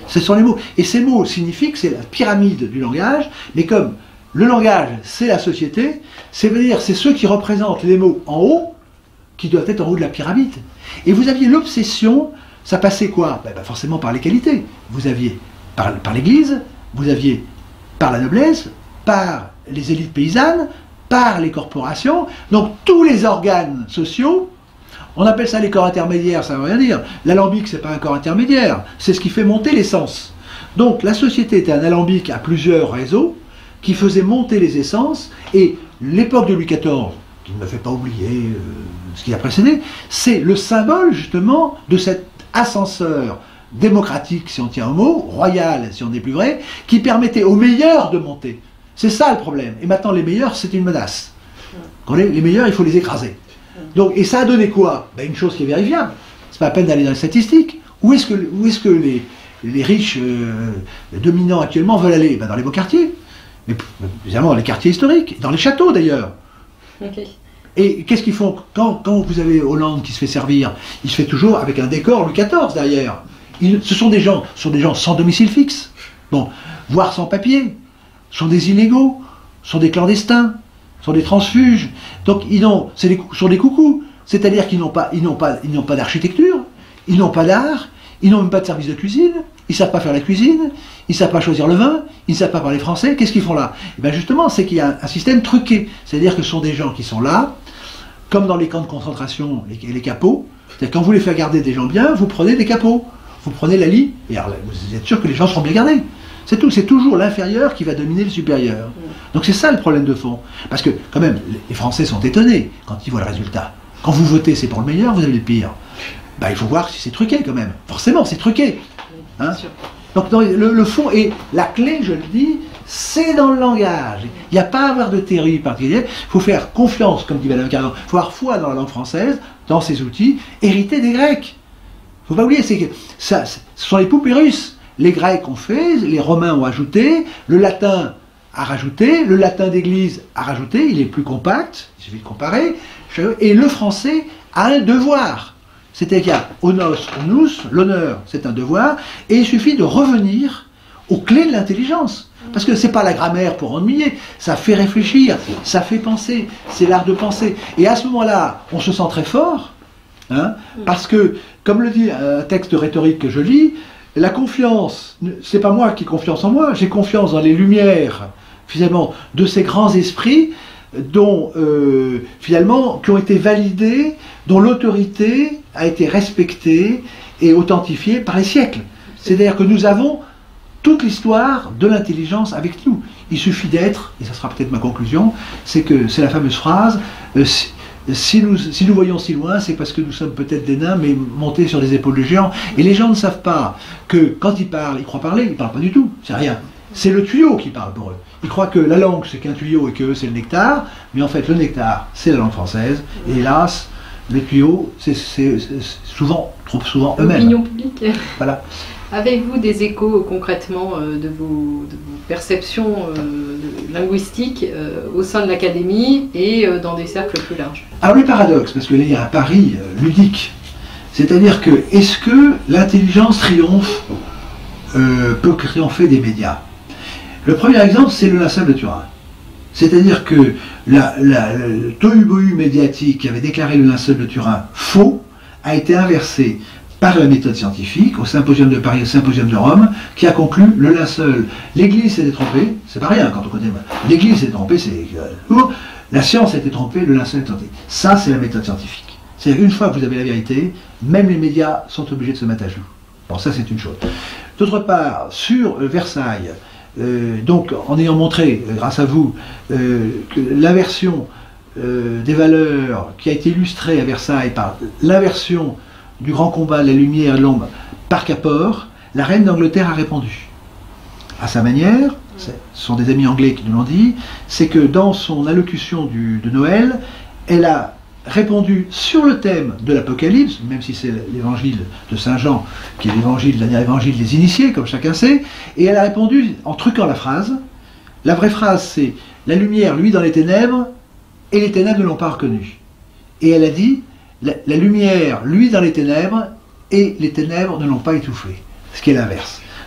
Ce sont les mots. Et ces mots signifient que c'est la pyramide du langage, mais comme le langage, c'est la société, c'est-à-dire c'est ceux qui représentent les mots en haut, qui doivent être en haut de la pyramide. Et vous aviez l'obsession, ça passait quoi? Ben, ben forcément par les qualités. Vous aviez par, par l'Église, vous aviez par la noblesse, par les élites paysannes, par les corporations, donc tous les organes sociaux. On appelle ça les corps intermédiaires, ça ne veut rien dire. L'alambic, ce n'est pas un corps intermédiaire, c'est ce qui fait monter l'essence. Donc la société était un alambic à plusieurs réseaux qui faisait monter les essences, et l'époque de Louis quatorze, qui ne me fait pas oublier euh, ce qui a précédé, c'est le symbole justement de cet ascenseur démocratique, si on tient au mot, royal, si on n'est plus vrai, qui permettait aux meilleurs de monter. C'est ça le problème. Et maintenant, les meilleurs, c'est une menace. Les, les meilleurs, il faut les écraser. Donc, et ça a donné quoi? Ben, une chose qui est vérifiable. C'est pas la peine d'aller dans les statistiques. Où est-ce que, où est-ce que les, les riches euh, dominants actuellement veulent aller? Ben, dans les beaux quartiers. Mais évidemment, dans les quartiers historiques. Dans les châteaux, d'ailleurs. Okay. Et qu'est-ce qu'ils font quand, quand vous avez Hollande qui se fait servir? Il se fait toujours avec un décor Louis quatorze derrière. Ils, ce sont des gens, ce sont des gens sans domicile fixe. Bon, voire sans papier. Ce sont des illégaux. Ce sont des clandestins. Ce sont des transfuges. Donc, ils ont, c'est des, sont des coucous. C'est-à-dire qu'ils n'ont pas, ils n'ont pas, ils n'ont pas d'architecture. Ils n'ont pas d'art. Ils n'ont même pas de service de cuisine. Ils ne savent pas faire la cuisine. Ils ne savent pas choisir le vin. Ils ne savent pas parler français. Qu'est-ce qu'ils font là? Et bien justement, c'est qu'il y a un, un système truqué. C'est-à-dire que ce sont des gens qui sont là, comme dans les camps de concentration, les, les capots. C'est-à-dire quand vous voulez faire garder des gens bien, vous prenez des capots. Vous prenez la lie. Et alors, vous êtes sûr que les gens seront bien gardés. C'est tout. C'est toujours l'inférieur qui va dominer le supérieur. Donc c'est ça le problème de fond. Parce que, quand même, les Français sont étonnés quand ils voient le résultat. Quand vous votez, c'est pour le meilleur, vous avez le pire. Ben, il faut voir si c'est truqué quand même. Forcément, c'est truqué. Hein? Donc dans le, le fond, et la clé, je le dis, c'est dans le langage. Il n'y a pas à avoir de théorie particulière. Il faut faire confiance, comme dit Madame Caron. Il faut avoir foi dans la langue française, dans ses outils, hérités des Grecs. Il ne faut pas oublier, c'est que ça, ce sont les poupées russes. Les Grecs ont fait, les Romains ont ajouté, le latin a rajouté, le latin d'église a rajouté, il est plus compact, il suffit de comparer, et le français a un devoir. C'est-à-dire qu'il y a onos, onus, l'honneur, c'est un devoir, et il suffit de revenir aux clés de l'intelligence. Parce que c'est pas la grammaire pour ennuyer, ça fait réfléchir, ça fait penser, c'est l'art de penser. Et à ce moment-là, on se sent très fort, hein, parce que, comme le dit un texte rhétorique que je lis, la confiance, c'est pas moi qui ai confiance en moi, j'ai confiance dans les lumières, finalement, de ces grands esprits, dont, euh, finalement, qui ont été validés, dont l'autorité a été respectée et authentifiée par les siècles. C'est-à-dire que nous avons toute l'histoire de l'intelligence avec nous. Il suffit d'être, et ça sera peut-être ma conclusion, c'est que c'est la fameuse phrase, euh, si, si, nous, si nous voyons si loin, c'est parce que nous sommes peut-être des nains, mais montés sur des épaules de géants. Et les gens ne savent pas que quand ils parlent, ils croient parler, ils ne parlent pas du tout, c'est rien. C'est le tuyau qui parle pour eux. Ils croient que la langue, c'est qu'un tuyau et que c'est le nectar, mais en fait, le nectar, c'est la langue française. Et hélas, les tuyaux, c'est souvent, trop souvent eux-mêmes. L'opinion publique. Voilà. Avez-vous des échos concrètement euh, de, vos, de vos perceptions euh, de, linguistiques euh, au sein de l'académie et euh, dans des cercles plus larges? Alors le paradoxe, parce que là il y a un pari euh, ludique, c'est-à-dire que est-ce que l'intelligence triomphe, euh, peut triompher des médias? Le premier exemple, c'est le linceul de Turin. C'est-à-dire que la, la, le tohu-bohu médiatique qui avait déclaré le linceul de Turin faux a été inversé par la méthode scientifique, au symposium de Paris, au symposium de Rome, qui a conclu le linceul. L'Église s'était trompée, c'est pas rien quand on connaît. L'Église s'était trompée, c'est euh, la science s'était trompée, le linceul est trompé. Ça, c'est la méthode scientifique. C'est-à-dire une fois que vous avez la vérité, même les médias sont obligés de se mettre à genoux. Bon, ça c'est une chose. D'autre part, sur euh, Versailles, euh, donc en ayant montré, euh, grâce à vous, euh, que l'inversion euh, des valeurs qui a été illustrée à Versailles par l'inversion du grand combat de la lumière et de l'ombre par Capor, la reine d'Angleterre a répondu. À sa manière, ce sont des amis anglais qui nous l'ont dit, c'est que dans son allocution du, de Noël, elle a répondu sur le thème de l'Apocalypse, même si c'est l'évangile de Saint Jean, qui est l'évangile, le dernier évangile des initiés, comme chacun sait, et elle a répondu en truquant la phrase. La vraie phrase, c'est « La lumière, lui, dans les ténèbres, et les ténèbres ne l'ont pas reconnu. » Et elle a dit La, la lumière, lui, dans les ténèbres, et les ténèbres ne l'ont pas étouffé. Ce qui est l'inverse.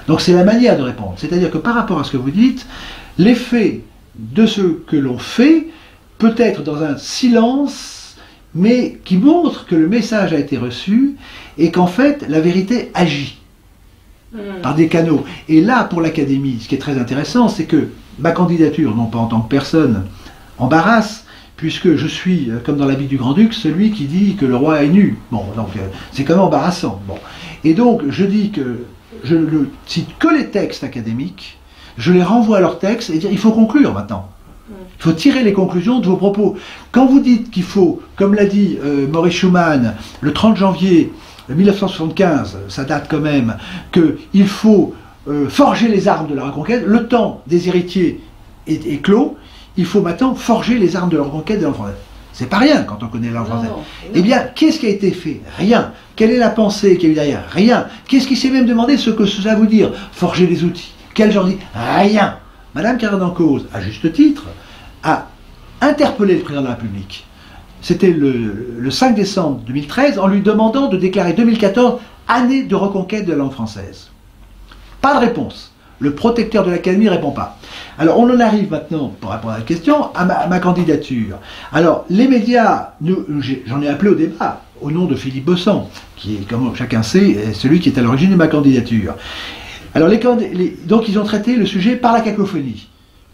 Donc c'est la manière de répondre. C'est-à-dire que par rapport à ce que vous dites, l'effet de ce que l'on fait peut être dans un silence, mais qui montre que le message a été reçu et qu'en fait la vérité agit mmh. par des canaux. Et là, pour l'Académie, ce qui est très intéressant, c'est que ma candidature, non pas en tant que personne, embarrasse, puisque je suis, comme dans l'habit du Grand-Duc, celui qui dit que le roi est nu. Bon, donc c'est quand même embarrassant. Bon. Et donc je dis que je ne cite que les textes académiques, je les renvoie à leurs textes et dire il faut conclure maintenant. Il faut tirer les conclusions de vos propos. Quand vous dites qu'il faut, comme l'a dit euh, Maurice Schumann, le trente janvier mille neuf cent soixante-quinze, ça date quand même, qu'il faut euh, forger les armes de la reconquête, le temps des héritiers est, est clos, il faut maintenant forger les armes de la reconquête de la française. C'est pas rien quand on connaît la française. Eh bien, qu'est-ce qui a été fait? Rien. Quelle est la pensée qu'il y a eu derrière? Rien. Qu'est-ce qui s'est même demandé ce que ça veut dire? Forger les outils. Quel genre dit? Rien. Madame Carendan-Cauze, à juste titre, a interpellé le président de la République. C'était le, le cinq décembre deux mille treize, en lui demandant de déclarer deux mille quatorze année de reconquête de la langue française. Pas de réponse. Le protecteur de l'Académie ne répond pas. Alors on en arrive maintenant, pour répondre à la question, à ma, à ma candidature. Alors les médias, j'en ai appelé au débat, au nom de Philippe Besson, qui est, comme chacun sait, est celui qui est à l'origine de ma candidature. Alors les, les, donc ils ont traité le sujet par la cacophonie.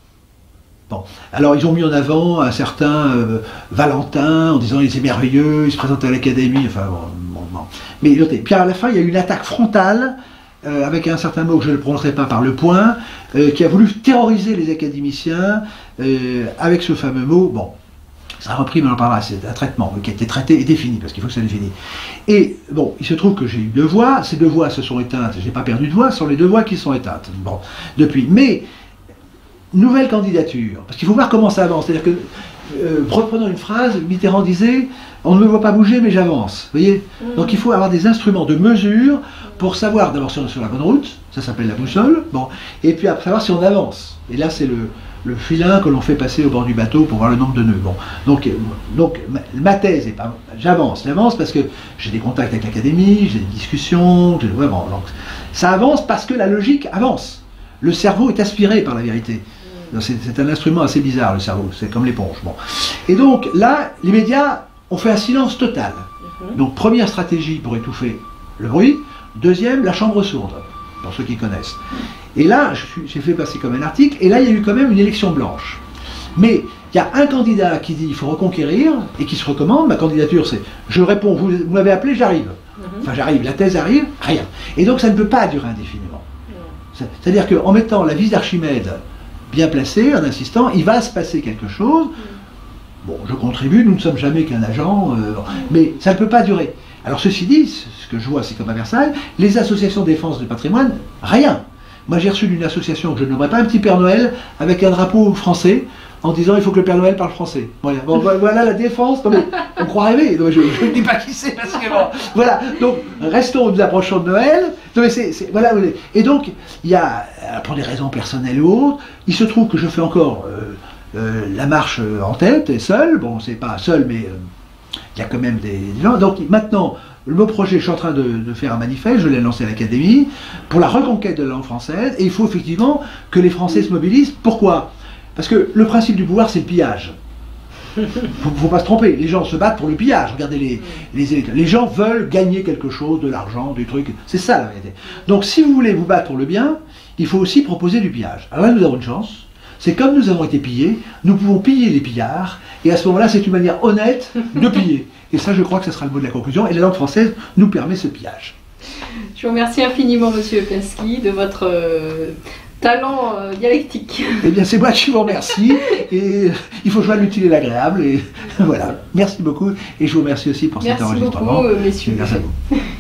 Bon. Alors ils ont mis en avant un certain euh, Valentin en disant il était merveilleux, il se présentait à l'Académie, enfin bon, bon, bon. Mais puis à la fin il y a eu une attaque frontale euh, avec un certain mot que je ne prononcerai pas par le point, euh, qui a voulu terroriser les académiciens euh, avec ce fameux mot. Bon, ça a repris, mais on en parlera, c'est un traitement qui a été traité et défini, parce qu'il faut que ça définisse. Et bon, il se trouve que j'ai eu deux voix, ces deux voix se sont éteintes, je n'ai pas perdu de voix, ce sont les deux voix qui sont éteintes. Bon, depuis. Mais nouvelle candidature, parce qu'il faut voir comment ça avance. C'est-à-dire que, euh, reprenons une phrase, Mitterrand disait « on ne me voit pas bouger, mais j'avance ». Vous voyez ? Mmh. Donc il faut avoir des instruments de mesure pour savoir d'abord si on est sur la bonne route, ça s'appelle la boussole, bon, et puis après savoir si on avance. Et là c'est le, le filin que l'on fait passer au bord du bateau pour voir le nombre de nœuds. Bon. Donc, donc ma thèse est pas... J'avance, j'avance parce que j'ai des contacts avec l'Académie, j'ai des discussions, j'ai... Ouais, bon, donc, ça avance parce que la logique avance. Le cerveau est aspiré par la vérité. C'est un instrument assez bizarre, le cerveau, c'est comme l'éponge. Bon. Et donc, là, les médias ont fait un silence total. Mm-hmm. Donc, première stratégie pour étouffer le bruit. Deuxième, la chambre sourde, pour ceux qui connaissent. Et là, j'ai fait passer comme un article, et là, il y a eu quand même une élection blanche. Mais il y a un candidat qui dit il faut reconquérir, et qui se recommande. Ma candidature, c'est je réponds, vous, vous m'avez appelé, j'arrive. Mm-hmm. Enfin, j'arrive, la thèse arrive, rien. Et donc, ça ne peut pas durer indéfiniment. Mm. C'est-à-dire qu'en mettant la vis d'Archimède bien placé, en insistant, il va se passer quelque chose. Bon, je contribue, nous ne sommes jamais qu'un agent, euh, mais ça ne peut pas durer. Alors ceci dit, ce que je vois, c'est comme à Versailles, les associations de défense du patrimoine, rien. Moi j'ai reçu d'une association que je ne nommerai pas, un petit Père Noël, avec un drapeau français, en disant il faut que le Père Noël parle français. Voilà, bon, voilà la défense, non, mais, on croit rêver, non, je ne dis pas qui c'est, parce que bon, voilà, donc restons, nous approchons de Noël, non, mais c'est, c'est, voilà, et donc il y a, pour des raisons personnelles ou autres, il se trouve que je fais encore euh, euh, la marche en tête, et seul, bon c'est pas seul, mais euh, il y a quand même des gens, donc maintenant, le projet, je suis en train de, de faire un manifeste, je l'ai lancé à l'Académie, pour la reconquête de la langue française, et il faut effectivement que les Français se mobilisent. Pourquoi ? Parce que le principe du pouvoir, c'est le pillage. Il ne faut, faut pas se tromper, les gens se battent pour le pillage. Regardez les, les électeurs. Les gens veulent gagner quelque chose, de l'argent, du truc. C'est ça la vérité. Donc si vous voulez vous battre pour le bien, il faut aussi proposer du pillage. Alors là, nous avons une chance. C'est comme nous avons été pillés, nous pouvons piller les pillards, et à ce moment-là, c'est une manière honnête de piller. Et ça, je crois que ce sera le mot de la conclusion, et la langue française nous permet ce pillage. Je vous remercie infiniment, Monsieur Opinski, de votre euh, talent euh, dialectique. Eh bien, c'est moi qui vous remercie, et il faut joindre l'utile et l'agréable, et voilà. Merci beaucoup, et je vous remercie aussi pour Merci cet enregistrement. Merci beaucoup, messieurs. Merci à vous.